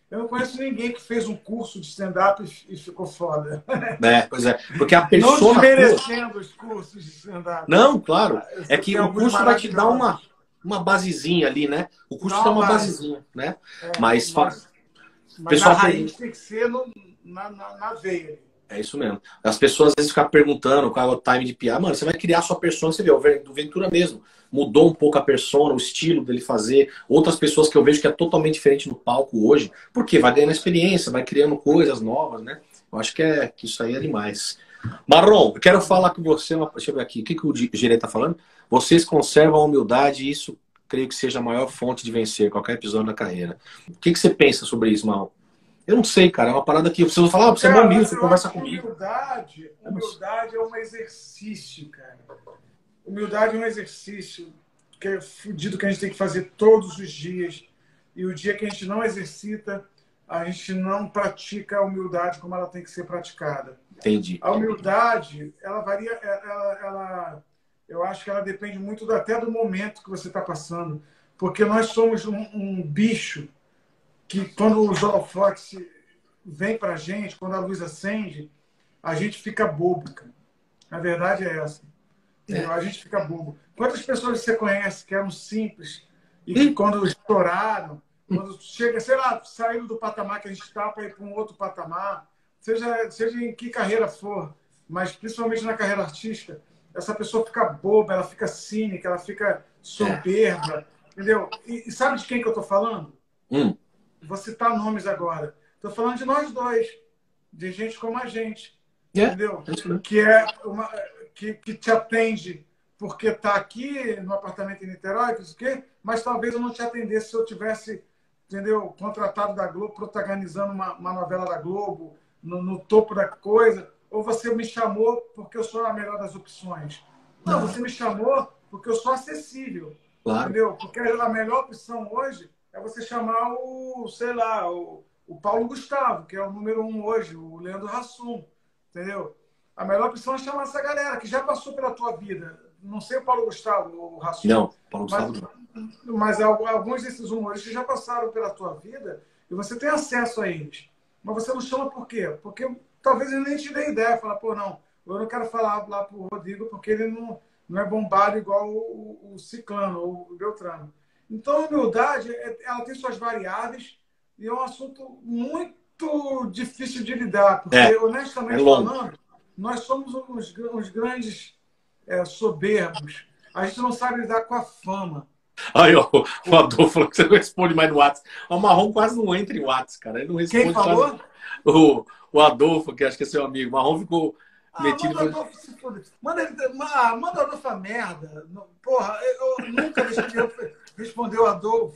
Eu não conheço ninguém que fez um curso de stand-up e ficou foda. É, pois é. Porque a Não persona desmerecendo os cursos de stand-up. Não, claro. É que Tem o alguns curso vai te dar uma, maravilhosos. uma basezinha ali, né? O curso te Dá dá uma uma base. basezinha, né? É, Mas, fa... mas, mas a pessoal raiz tem que ser no, na, na, na veia. É isso mesmo. As pessoas às vezes ficam perguntando qual é o time de piar. Mano, você vai criar a sua persona, você vê, o Ventura mesmo mudou um pouco a persona, o estilo dele fazer. Outras pessoas que eu vejo que é totalmente diferente no palco hoje, porque vai ganhando experiência, vai criando coisas novas, né? Eu acho que, é, que isso aí é demais. Marrom, eu quero falar com você, uma... deixa eu ver aqui, o que, que o Gerê está falando? Vocês conservam a humildade e isso creio que seja a maior fonte de vencer qualquer episódio da carreira. O que, que você pensa sobre isso, Marrom? Eu não sei, cara. É uma parada que você vai falar, ah, você é bom nisso, você conversa comigo. Humildade, humildade é um exercício, cara. Humildade é um exercício que é fudido que a gente tem que fazer todos os dias. E o dia que a gente não exercita, a gente não pratica a humildade como ela tem que ser praticada. Entendi. A humildade, ela varia, ela, ela, eu acho que ela depende muito do, até do momento que você está passando. Porque nós somos um, um bicho que quando os holofotes vêm para a gente, quando a luz acende, a gente fica bobo, cara. A verdade é essa. É. A gente fica bobo. Quantas pessoas você conhece que eram simples e que quando estouraram, quando chega, sei lá, saindo do patamar que a gente está para ir para um outro patamar, seja, seja em que carreira for, mas principalmente na carreira artística, essa pessoa fica boba, ela fica cínica, ela fica soberba, é. Entendeu? E, e sabe de quem que eu estou falando? Hum. Vou citar nomes agora. Estou falando de nós dois, de gente como a gente, yeah. entendeu? Que é uma que, que te atende porque está aqui no apartamento em Niterói, que isso quê, mas talvez eu não te atendesse se eu tivesse, entendeu, contratado da Globo, protagonizando uma, uma novela da Globo, no, no topo da coisa, ou você me chamou porque eu sou a melhor das opções. Não, você me chamou porque eu sou acessível, claro. Entendeu? Porque a melhor opção hoje é você chamar o, sei lá, o, o Paulo Gustavo, que é o número um hoje, o Leandro Hassum, entendeu? A melhor opção é chamar essa galera que já passou pela tua vida. Não sei o Paulo Gustavo, o Hassum. Não, Paulo Gustavo mas, não. Mas alguns desses humoristas já passaram pela tua vida e você tem acesso a eles. Mas você não chama por quê? Porque talvez ele nem te dê ideia. Fala, pô, não, eu não quero falar lá pro Rodrigo porque ele não, não é bombado igual o, o, o Ciclano ou o Beltrano. Então, a humildade, ela tem suas variáveis e é um assunto muito difícil de lidar. Porque, é, honestamente é falando, nós somos uns, uns grandes é, soberbos. A gente não sabe lidar com a fama. Aí, ó, o Adolfo falou que você não responde mais no WhatsApp. O Marrom quase não entra em WhatsApp, cara. Ele não responde. Quem falou? Quase... O, o Adolfo, que acho que é seu amigo. O Marrom ficou ah, metido... Manda o Adolfo se foder. Manda, ele... ah, manda o Adolfo a merda. Porra, eu nunca deixei de responder o Adolfo.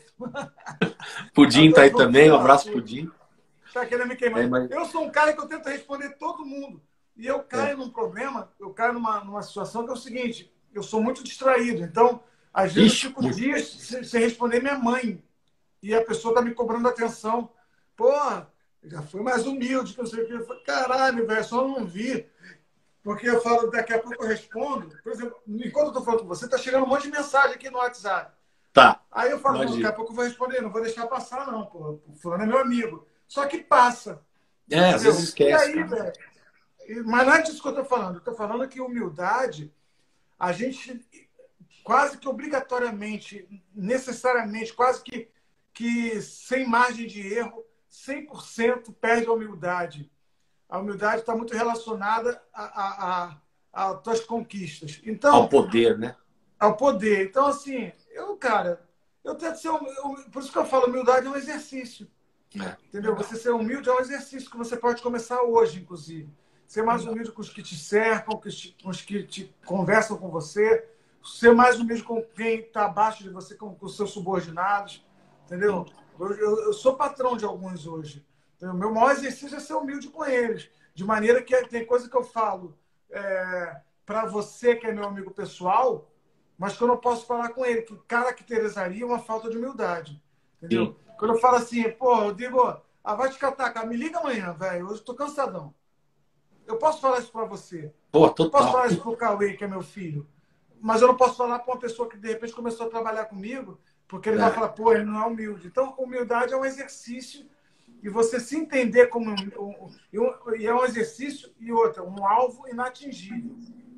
Pudim Adolfo, tá aí também. Um abraço, Pudim. Tá querendo me queimar. É, mas... Eu sou um cara que eu tento responder todo mundo. E eu caio é. num problema, eu caio numa, numa situação que é o seguinte, eu sou muito distraído. Então, às vezes Ixi, eu fico muito... dias sem, sem responder minha mãe. E a pessoa tá me cobrando atenção. Porra, já foi mais humilde que eu sei o que. Eu falo, caralho, velho, só não vi. Porque eu falo, daqui a pouco eu respondo. Por exemplo, enquanto eu tô falando com você, tá chegando um monte de mensagem aqui no WhatsApp. Tá. Aí eu falo, daqui a pouco eu vou responder, não vou deixar passar, não, pô. O fulano é meu amigo. Só que passa. É, entendeu? Às vezes esquece. E aí, velho. Mas não é disso que eu estou falando. Eu estou falando que humildade, a gente quase que obrigatoriamente, necessariamente, quase que, que sem margem de erro, cem por cento perde a humildade. A humildade está muito relacionada a, a, a tuas conquistas. Então, ao poder, né? Ao poder. Então, assim, eu, cara, eu tento ser. Eu, por isso que eu falo, humildade é um exercício. É. Entendeu? Você ser humilde é um exercício que você pode começar hoje, inclusive. Ser mais humilde com os que te cercam, com os que te conversam com você. Ser mais humilde com quem está abaixo de você, com, com os seus subordinados. Entendeu? Eu, eu, eu sou patrão de alguns hoje. O meu maior exercício é ser humilde com eles. De maneira que tem coisa que eu falo é, para você, que é meu amigo pessoal, mas que eu não posso falar com ele, que caracterizaria uma falta de humildade. Entendeu? Sim. Quando eu falo assim, pô, eu digo, ah, vai te catar, cara, me liga amanhã, velho, hoje eu tô cansadão. Eu posso falar isso para você. Pô, total. Eu posso falar isso pro Cauê, que é meu filho. Mas eu não posso falar para uma pessoa que, de repente, começou a trabalhar comigo, porque ele é. vai falar, pô, ele não é humilde. Então, humildade é um exercício e você se entender como um, um, e é um exercício e outra, um alvo inatingível.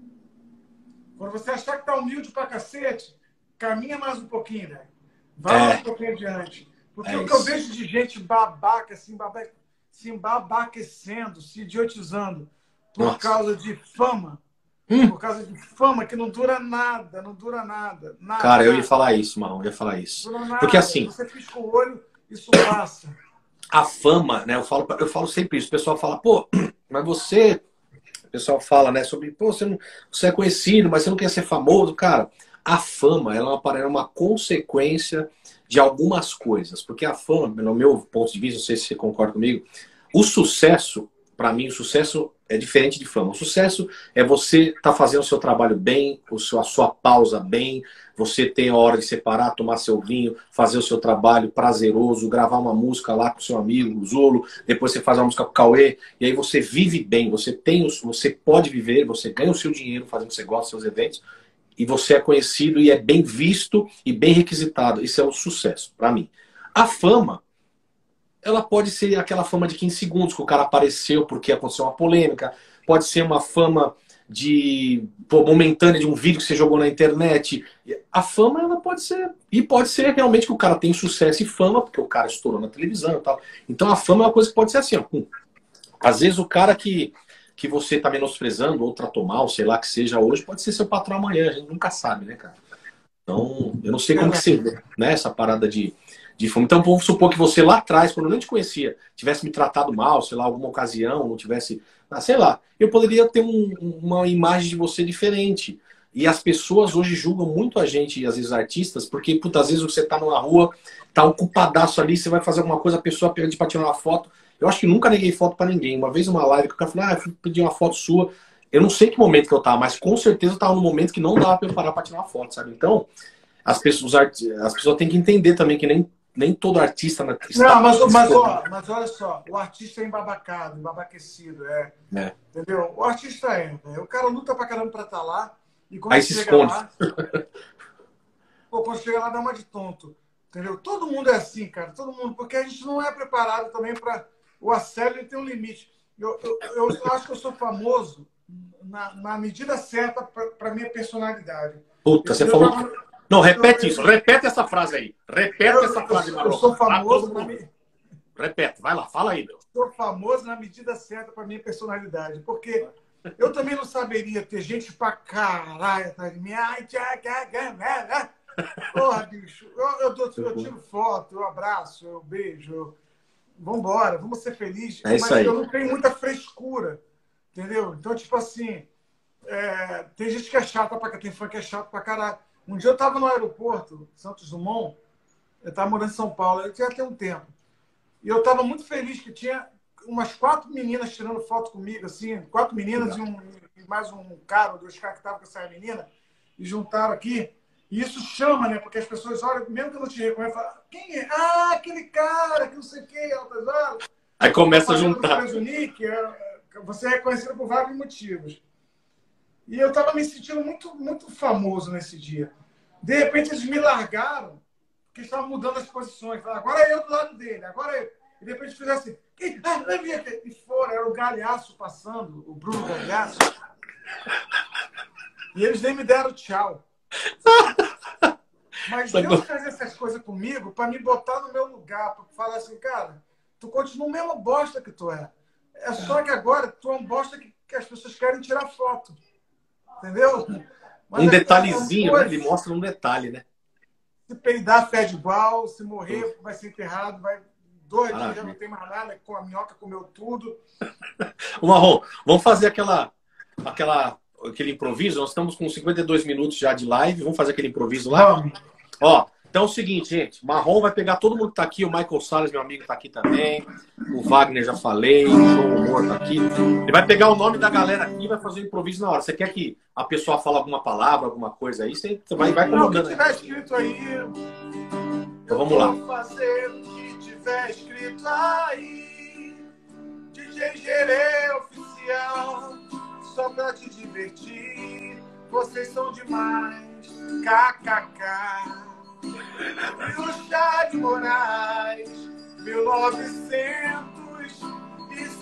Quando você achar que tá humilde pra cacete, caminha mais um pouquinho, velho. Vai É. mais um pouquinho adiante. Porque É o que eu isso. vejo de gente babaca, assim, babaca, se embabaquecendo, se idiotizando por Nossa. causa de fama, Hum. por causa de fama que não dura nada, não dura nada. nada Cara, eu ia nada, falar isso, Marrom, eu ia falar isso. não dura nada. Porque assim, Você pisca o olho, isso passa. a fama, né? Eu falo, eu falo sempre isso. O pessoal fala, pô, mas você. O pessoal fala, né, sobre, pô, você, não, você é conhecido, mas você não quer ser famoso. Cara, a fama, ela é uma, é uma consequência de algumas coisas. Porque a fama, no meu ponto de vista, não sei se você concorda comigo, o sucesso, para mim, o sucesso é diferente de fama. O sucesso é você estar tá fazendo o seu trabalho bem, o seu, a sua pausa bem, você ter a hora de separar, tomar seu vinho, fazer o seu trabalho prazeroso, gravar uma música lá com seu amigo, o Zolo, depois você faz uma música com o Cauê, e aí você vive bem, você tem, os, você pode viver, você ganha o seu dinheiro fazendo o que você gosta, seus eventos, e você é conhecido e é bem visto e bem requisitado. Isso é o sucesso, para mim. A fama, ela pode ser aquela fama de quinze segundos, que o cara apareceu porque aconteceu uma polêmica, pode ser uma fama de pô, momentânea de um vídeo que você jogou na internet. A fama, ela pode ser, e pode ser realmente que o cara tem sucesso e fama, porque o cara estourou na televisão e tal. Então a fama é uma coisa que pode ser assim, ó. Às vezes o cara que, que você tá menosprezando ou tratou mal, sei lá que seja hoje, pode ser seu patrão amanhã, a gente nunca sabe, né, cara? Então, eu não sei como que você vê, né, essa parada de de fama. Então, vamos supor que você lá atrás, quando eu nem te conhecia, tivesse me tratado mal, sei lá, alguma ocasião, não tivesse, ah, sei lá, eu poderia ter um, uma imagem de você diferente. E as pessoas hoje julgam muito a gente, e às vezes artistas, porque, puta, às vezes você tá numa rua, tá ocupadaço ali, você vai fazer alguma coisa, a pessoa pede pra tirar uma foto. Eu acho que nunca neguei foto pra ninguém. Uma vez uma live que o cara falou, ah, eu fui pedir uma foto sua. Eu não sei que momento que eu tava, mas com certeza eu tava num momento que não dava pra eu parar pra tirar uma foto, sabe? Então, as pessoas, as pessoas têm que entender também que nem Nem todo artista na Não, mas, mas, ó, mas olha só, o artista é embabacado, embabaquecido, é, é. Entendeu? O artista é, né? O cara luta pra caramba pra estar lá, e quando aí chega se esconde. lá, pô, quando chega lá dá uma de tonto, entendeu? Todo mundo é assim, cara, todo mundo, porque a gente não é preparado também para o assédio, ele tem um limite. Eu, eu, eu, eu acho que eu sou famoso na, na medida certa para minha personalidade. Puta, eu, você eu falou... tava... Não, repete isso. Repete essa frase aí. Repete eu, essa frase, eu, Marrom. eu sou famoso na me... Repete. Vai lá, fala aí, meu. Sou famoso na medida certa para minha personalidade. Porque eu também não saberia ter gente pra caralho atrás de mim. Ai, porra, bicho. Eu, eu, dou, eu tiro foto, eu abraço, eu beijo. Eu... Vambora, vamos ser felizes. É isso mas aí. eu não tenho muita frescura. Entendeu? Então, tipo assim, é... tem gente que é chata pra tem fã que é chato pra caralho. Um dia eu estava no aeroporto, Santos Dumont, eu estava morando em São Paulo, eu tinha até um tempo. E eu estava muito feliz que tinha umas quatro meninas tirando foto comigo, assim, quatro meninas e, um, e mais um cara, dois caras que estavam com essa menina, e juntaram aqui. E isso chama, né? Porque as pessoas olham, mesmo que eu não te reconheçam, falam, quem é? Ah, aquele cara, que não sei o quê, altas horas. Aí começa a juntar. Nick, você é reconhecido por vários motivos. E eu estava me sentindo muito, muito famoso nesse dia. De repente, eles me largaram, porque estavam mudando as posições. Falaram, agora é eu do lado dele, agora é eu. E de repente, fizeram assim, e foram, era o Galhaço passando, o Bruno Galhaço. E eles nem me deram tchau. Mas Deus fez essas coisas comigo para me botar no meu lugar, para falar assim, cara, tu continua o mesmo bosta que tu é. É só que agora tu é um bosta que, que as pessoas querem tirar foto. Entendeu? Mas um detalhezinho, né? Ele mostra um detalhe, né? Se peidar, fede igual. Se morrer, vai ser enterrado. Vai... Dois dias já não tem mais nada. Com a minhoca comeu tudo. O Marrom, vamos fazer aquela, aquela, aquele improviso? Nós estamos com cinquenta e dois minutos já de live. Vamos fazer aquele improviso lá? Vamos. Ó, então é o seguinte, gente. Marrom vai pegar todo mundo que tá aqui. O Michael Salles, meu amigo, tá aqui também. O Wagner, já falei. O João Humor tá aqui. Ele vai pegar o nome da galera aqui e vai fazer o improviso na hora. Você quer que a pessoa fale alguma palavra, alguma coisa aí? Você vai, vai colocando. Não, o que tiver escrito aí... Então vamos lá. Vou fazer o que tiver escrito aí. D J Gerê Oficial. Só pra te divertir. Vocês são demais. K K K. E o Chá de Moraes, mil novecentos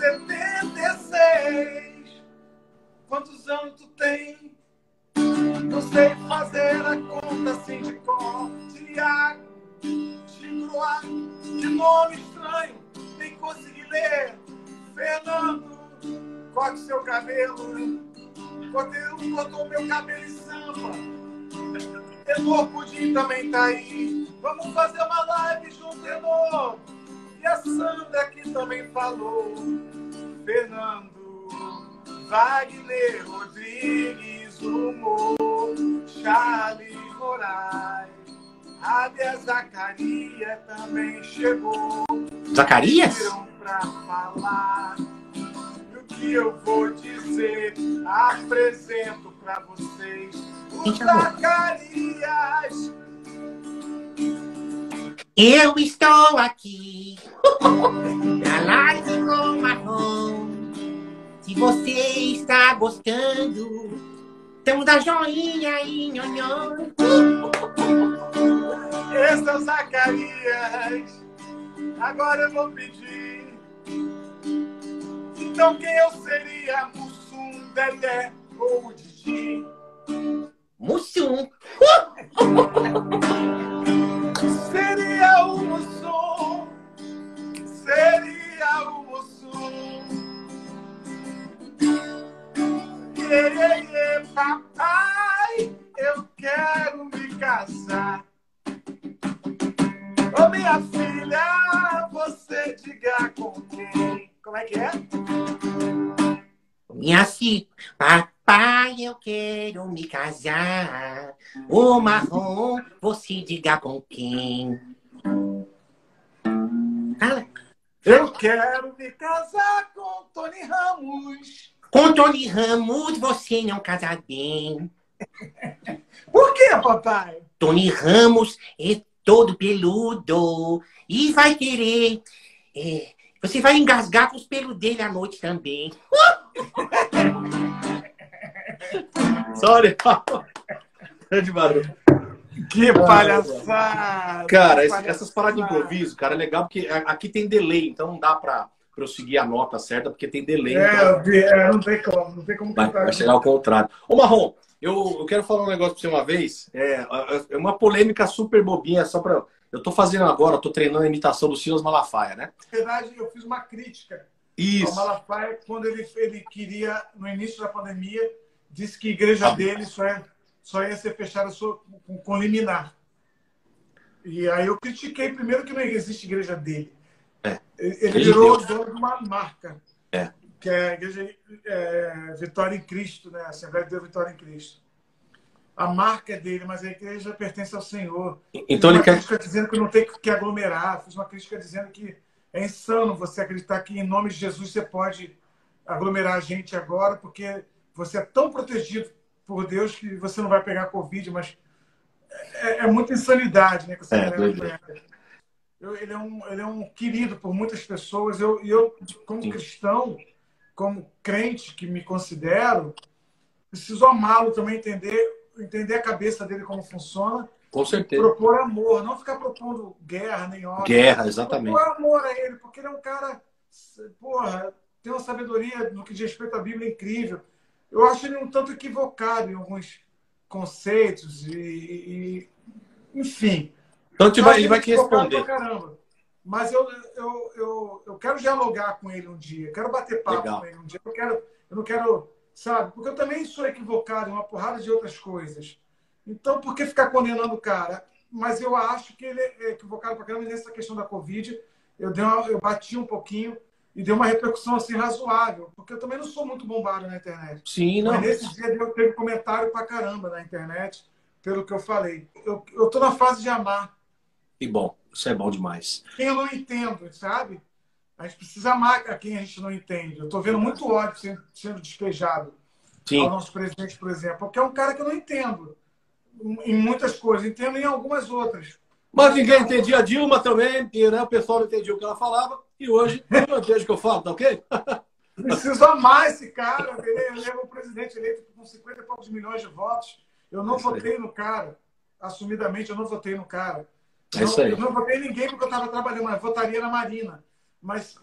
setenta e seis. Quantos anos tu tem? Não sei fazer a conta assim de cor. Tiago, Chicoá, de nome estranho, nem consegui ler. Fernando, corte seu cabelo. Cortei- Cortou meu cabelo em samba. Tenor Pudim também tá aí. Vamos fazer uma live junto, Tenor. E a Sandra que também falou. Fernando, Wagner Rodrigues, Humor, Charles Moraes, Ábia Zacaria também chegou. Zacarias? Pediram pra falar. E o que eu vou dizer? Apresento pra vocês o Zacarias. Eu estou aqui na live com Marrom. Se você está gostando, então dá joinha aí, nhonhô. Esse é o Zacarias. Agora eu vou pedir. Então quem eu seria? Mussum, Dedé ou Didi? Mussum. Seria o Mussum. Seria o Mussum. Iê, iê, iê, papai, eu quero me casar. Ô minha filha, você diga com quem? Como é que é? Minha filha, papai, eu quero me casar. O Marrom, você diga com quem? Fala. Eu quero me casar com Tony Ramos. Com Tony Ramos, você não casa bem. Por quê, papai? Tony Ramos é todo peludo e vai querer... é, você vai engasgar com os pelos dele à noite também. Sorry. Grande barulho. Que palhaçada! Cara, que esse- palhaçada. essas paradas de improviso, cara, é legal porque a- aqui tem delay, então não dá pra, pra eu seguir a nota certa, porque tem delay. É, então eu vi, é, não tem como, não tem como vai, cantar. vai chegar ao contrário. Ô, Marrom, eu, eu quero falar um negócio pra você uma vez. É, é uma polêmica super bobinha, só pra. Eu tô fazendo agora, eu tô treinando a imitação do Silas Malafaia, né? Na verdade, eu fiz uma crítica ao Isso. Malafaia quando ele, ele queria, no início da pandemia, disse que a igreja Ah. dele só ia, só ia ser fechada só com, com liminar. E aí eu critiquei primeiro que não existe igreja dele. É. Ele, ele Igreja de virou Deus. dono de uma marca. É. Que é a igreja é, Vitória em Cristo, né? A Assembleia de Deus Vitória em Cristo. A marca é dele, mas a igreja pertence ao Senhor. Então Fiz ele uma quer. crítica dizendo que não tem que aglomerar. Fiz uma crítica dizendo que é insano você acreditar que em nome de Jesus você pode aglomerar a gente agora, porque você é tão protegido por Deus que você não vai pegar Covid, mas é, é muita insanidade, né? Que essa É, galera doideira. prega. Eu- ele, é um, ele é um querido por muitas pessoas. Eu, e eu, como Sim. cristão, como crente que me considero, preciso amá-lo também, entender, entender a cabeça dele como funciona, Com certeza. propor amor, não ficar propondo guerra nem ódio. Guerra, exatamente. Propor amor a ele, porque ele é um cara, porra, tem uma sabedoria no que diz respeito à Bíblia incrível. Eu acho ele um tanto equivocado em alguns conceitos e, e- enfim. Então ele Eu vai, acho ele vai te equivocado responder. pra caramba. Mas eu, eu, eu, eu quero dialogar com ele um dia, quero bater papo Legal. com ele um dia. Eu, quero, eu não quero, sabe? Porque eu também sou equivocado em uma porrada de outras coisas. Então, por que ficar condenando o cara? Mas eu acho que ele é equivocado pra caramba nessa questão da Covid. Eu, dei uma, eu bati um pouquinho e deu uma repercussão assim razoável, porque eu também não sou muito bombado na internet. Sim, não. Mas nesse dia deu, teve comentário pra caramba na internet, pelo que eu falei. Eu, eu tô na fase de amar. Que bom. Isso é bom demais. Quem eu não entendo, sabe? A gente precisa amar a quem a gente não entende. Eu tô vendo muito ódio sendo, sendo despejado Sim. ao nosso presidente, por exemplo, porque é um cara que eu não entendo em muitas coisas, entendo em algumas outras. Mas ninguém entendia a Dilma também, e né, o pessoal não entendia o que ela falava, e hoje eu entendo o que eu falo, tá ok? Preciso amar esse cara. Ele é o presidente eleito com cinquenta e poucos milhões de votos. Eu não É isso aí. votei no cara. Assumidamente, eu não votei no cara. É isso aí. Eu não votei em ninguém porque eu estava trabalhando, mas votaria na Marina. Mas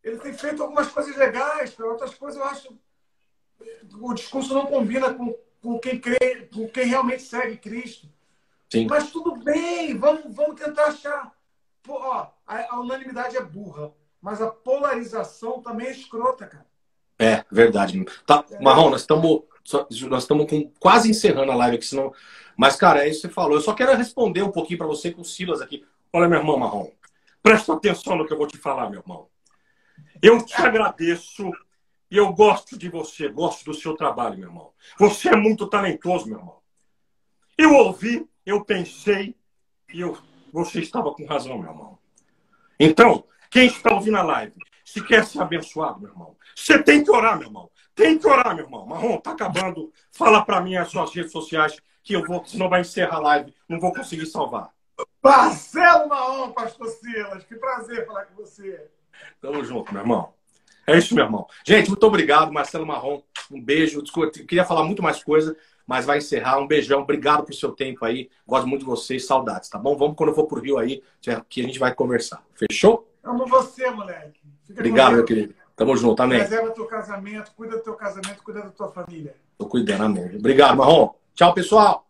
ele tem feito algumas coisas legais, para outras coisas eu acho o discurso não combina com, com quem crê, com quem realmente segue Cristo. Sim. Mas tudo bem, vamos, vamos tentar achar. Pô, ó, a, a unanimidade é burra, mas a polarização também é escrota, cara. É, verdade. Tá, Marrom, nós estamos nós estamos quase encerrando a live aqui, senão... Mas, cara, é isso que você falou. Eu só quero responder um pouquinho para você com o Silas aqui. Olha, meu irmão Marrom, presta atenção no que eu vou te falar, meu irmão. Eu te agradeço e eu gosto de você, gosto do seu trabalho, meu irmão. Você é muito talentoso, meu irmão. Eu ouvi, eu pensei e eu... você estava com razão, meu irmão. Então, quem está ouvindo a live, se quer ser abençoado, meu irmão, você tem que orar, meu irmão. Tem que orar, meu irmão. Marrom, tá acabando. Fala para mim as suas redes sociais que eu vou, senão vai encerrar a live, não vou conseguir salvar. Marcelo Marrom, pastor Silas. Que prazer falar com você. Tamo junto, meu irmão. É isso, meu irmão. Gente, muito obrigado, Marcelo Marrom. Um beijo. Desculpa, eu queria falar muito mais coisa, mas vai encerrar. Um beijão. Obrigado pelo seu tempo aí. Gosto muito de vocês. Saudades, tá bom? Vamos quando eu for pro Rio aí, que a gente vai conversar. Fechou? Amo você, moleque. Fica obrigado, meu querido. Tamo junto, amém. Preserva teu casamento, cuida do teu casamento, cuida da tua família. Tô cuidando, amém. Obrigado, Marrom. Tchau, pessoal.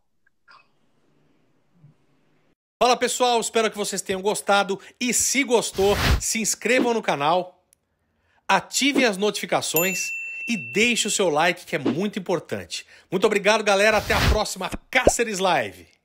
Fala, pessoal. Espero que vocês tenham gostado. E se gostou, se inscrevam no canal, ativem as notificações e deixe o seu like, que é muito importante. Muito obrigado, galera. Até a próxima Cáceres Live.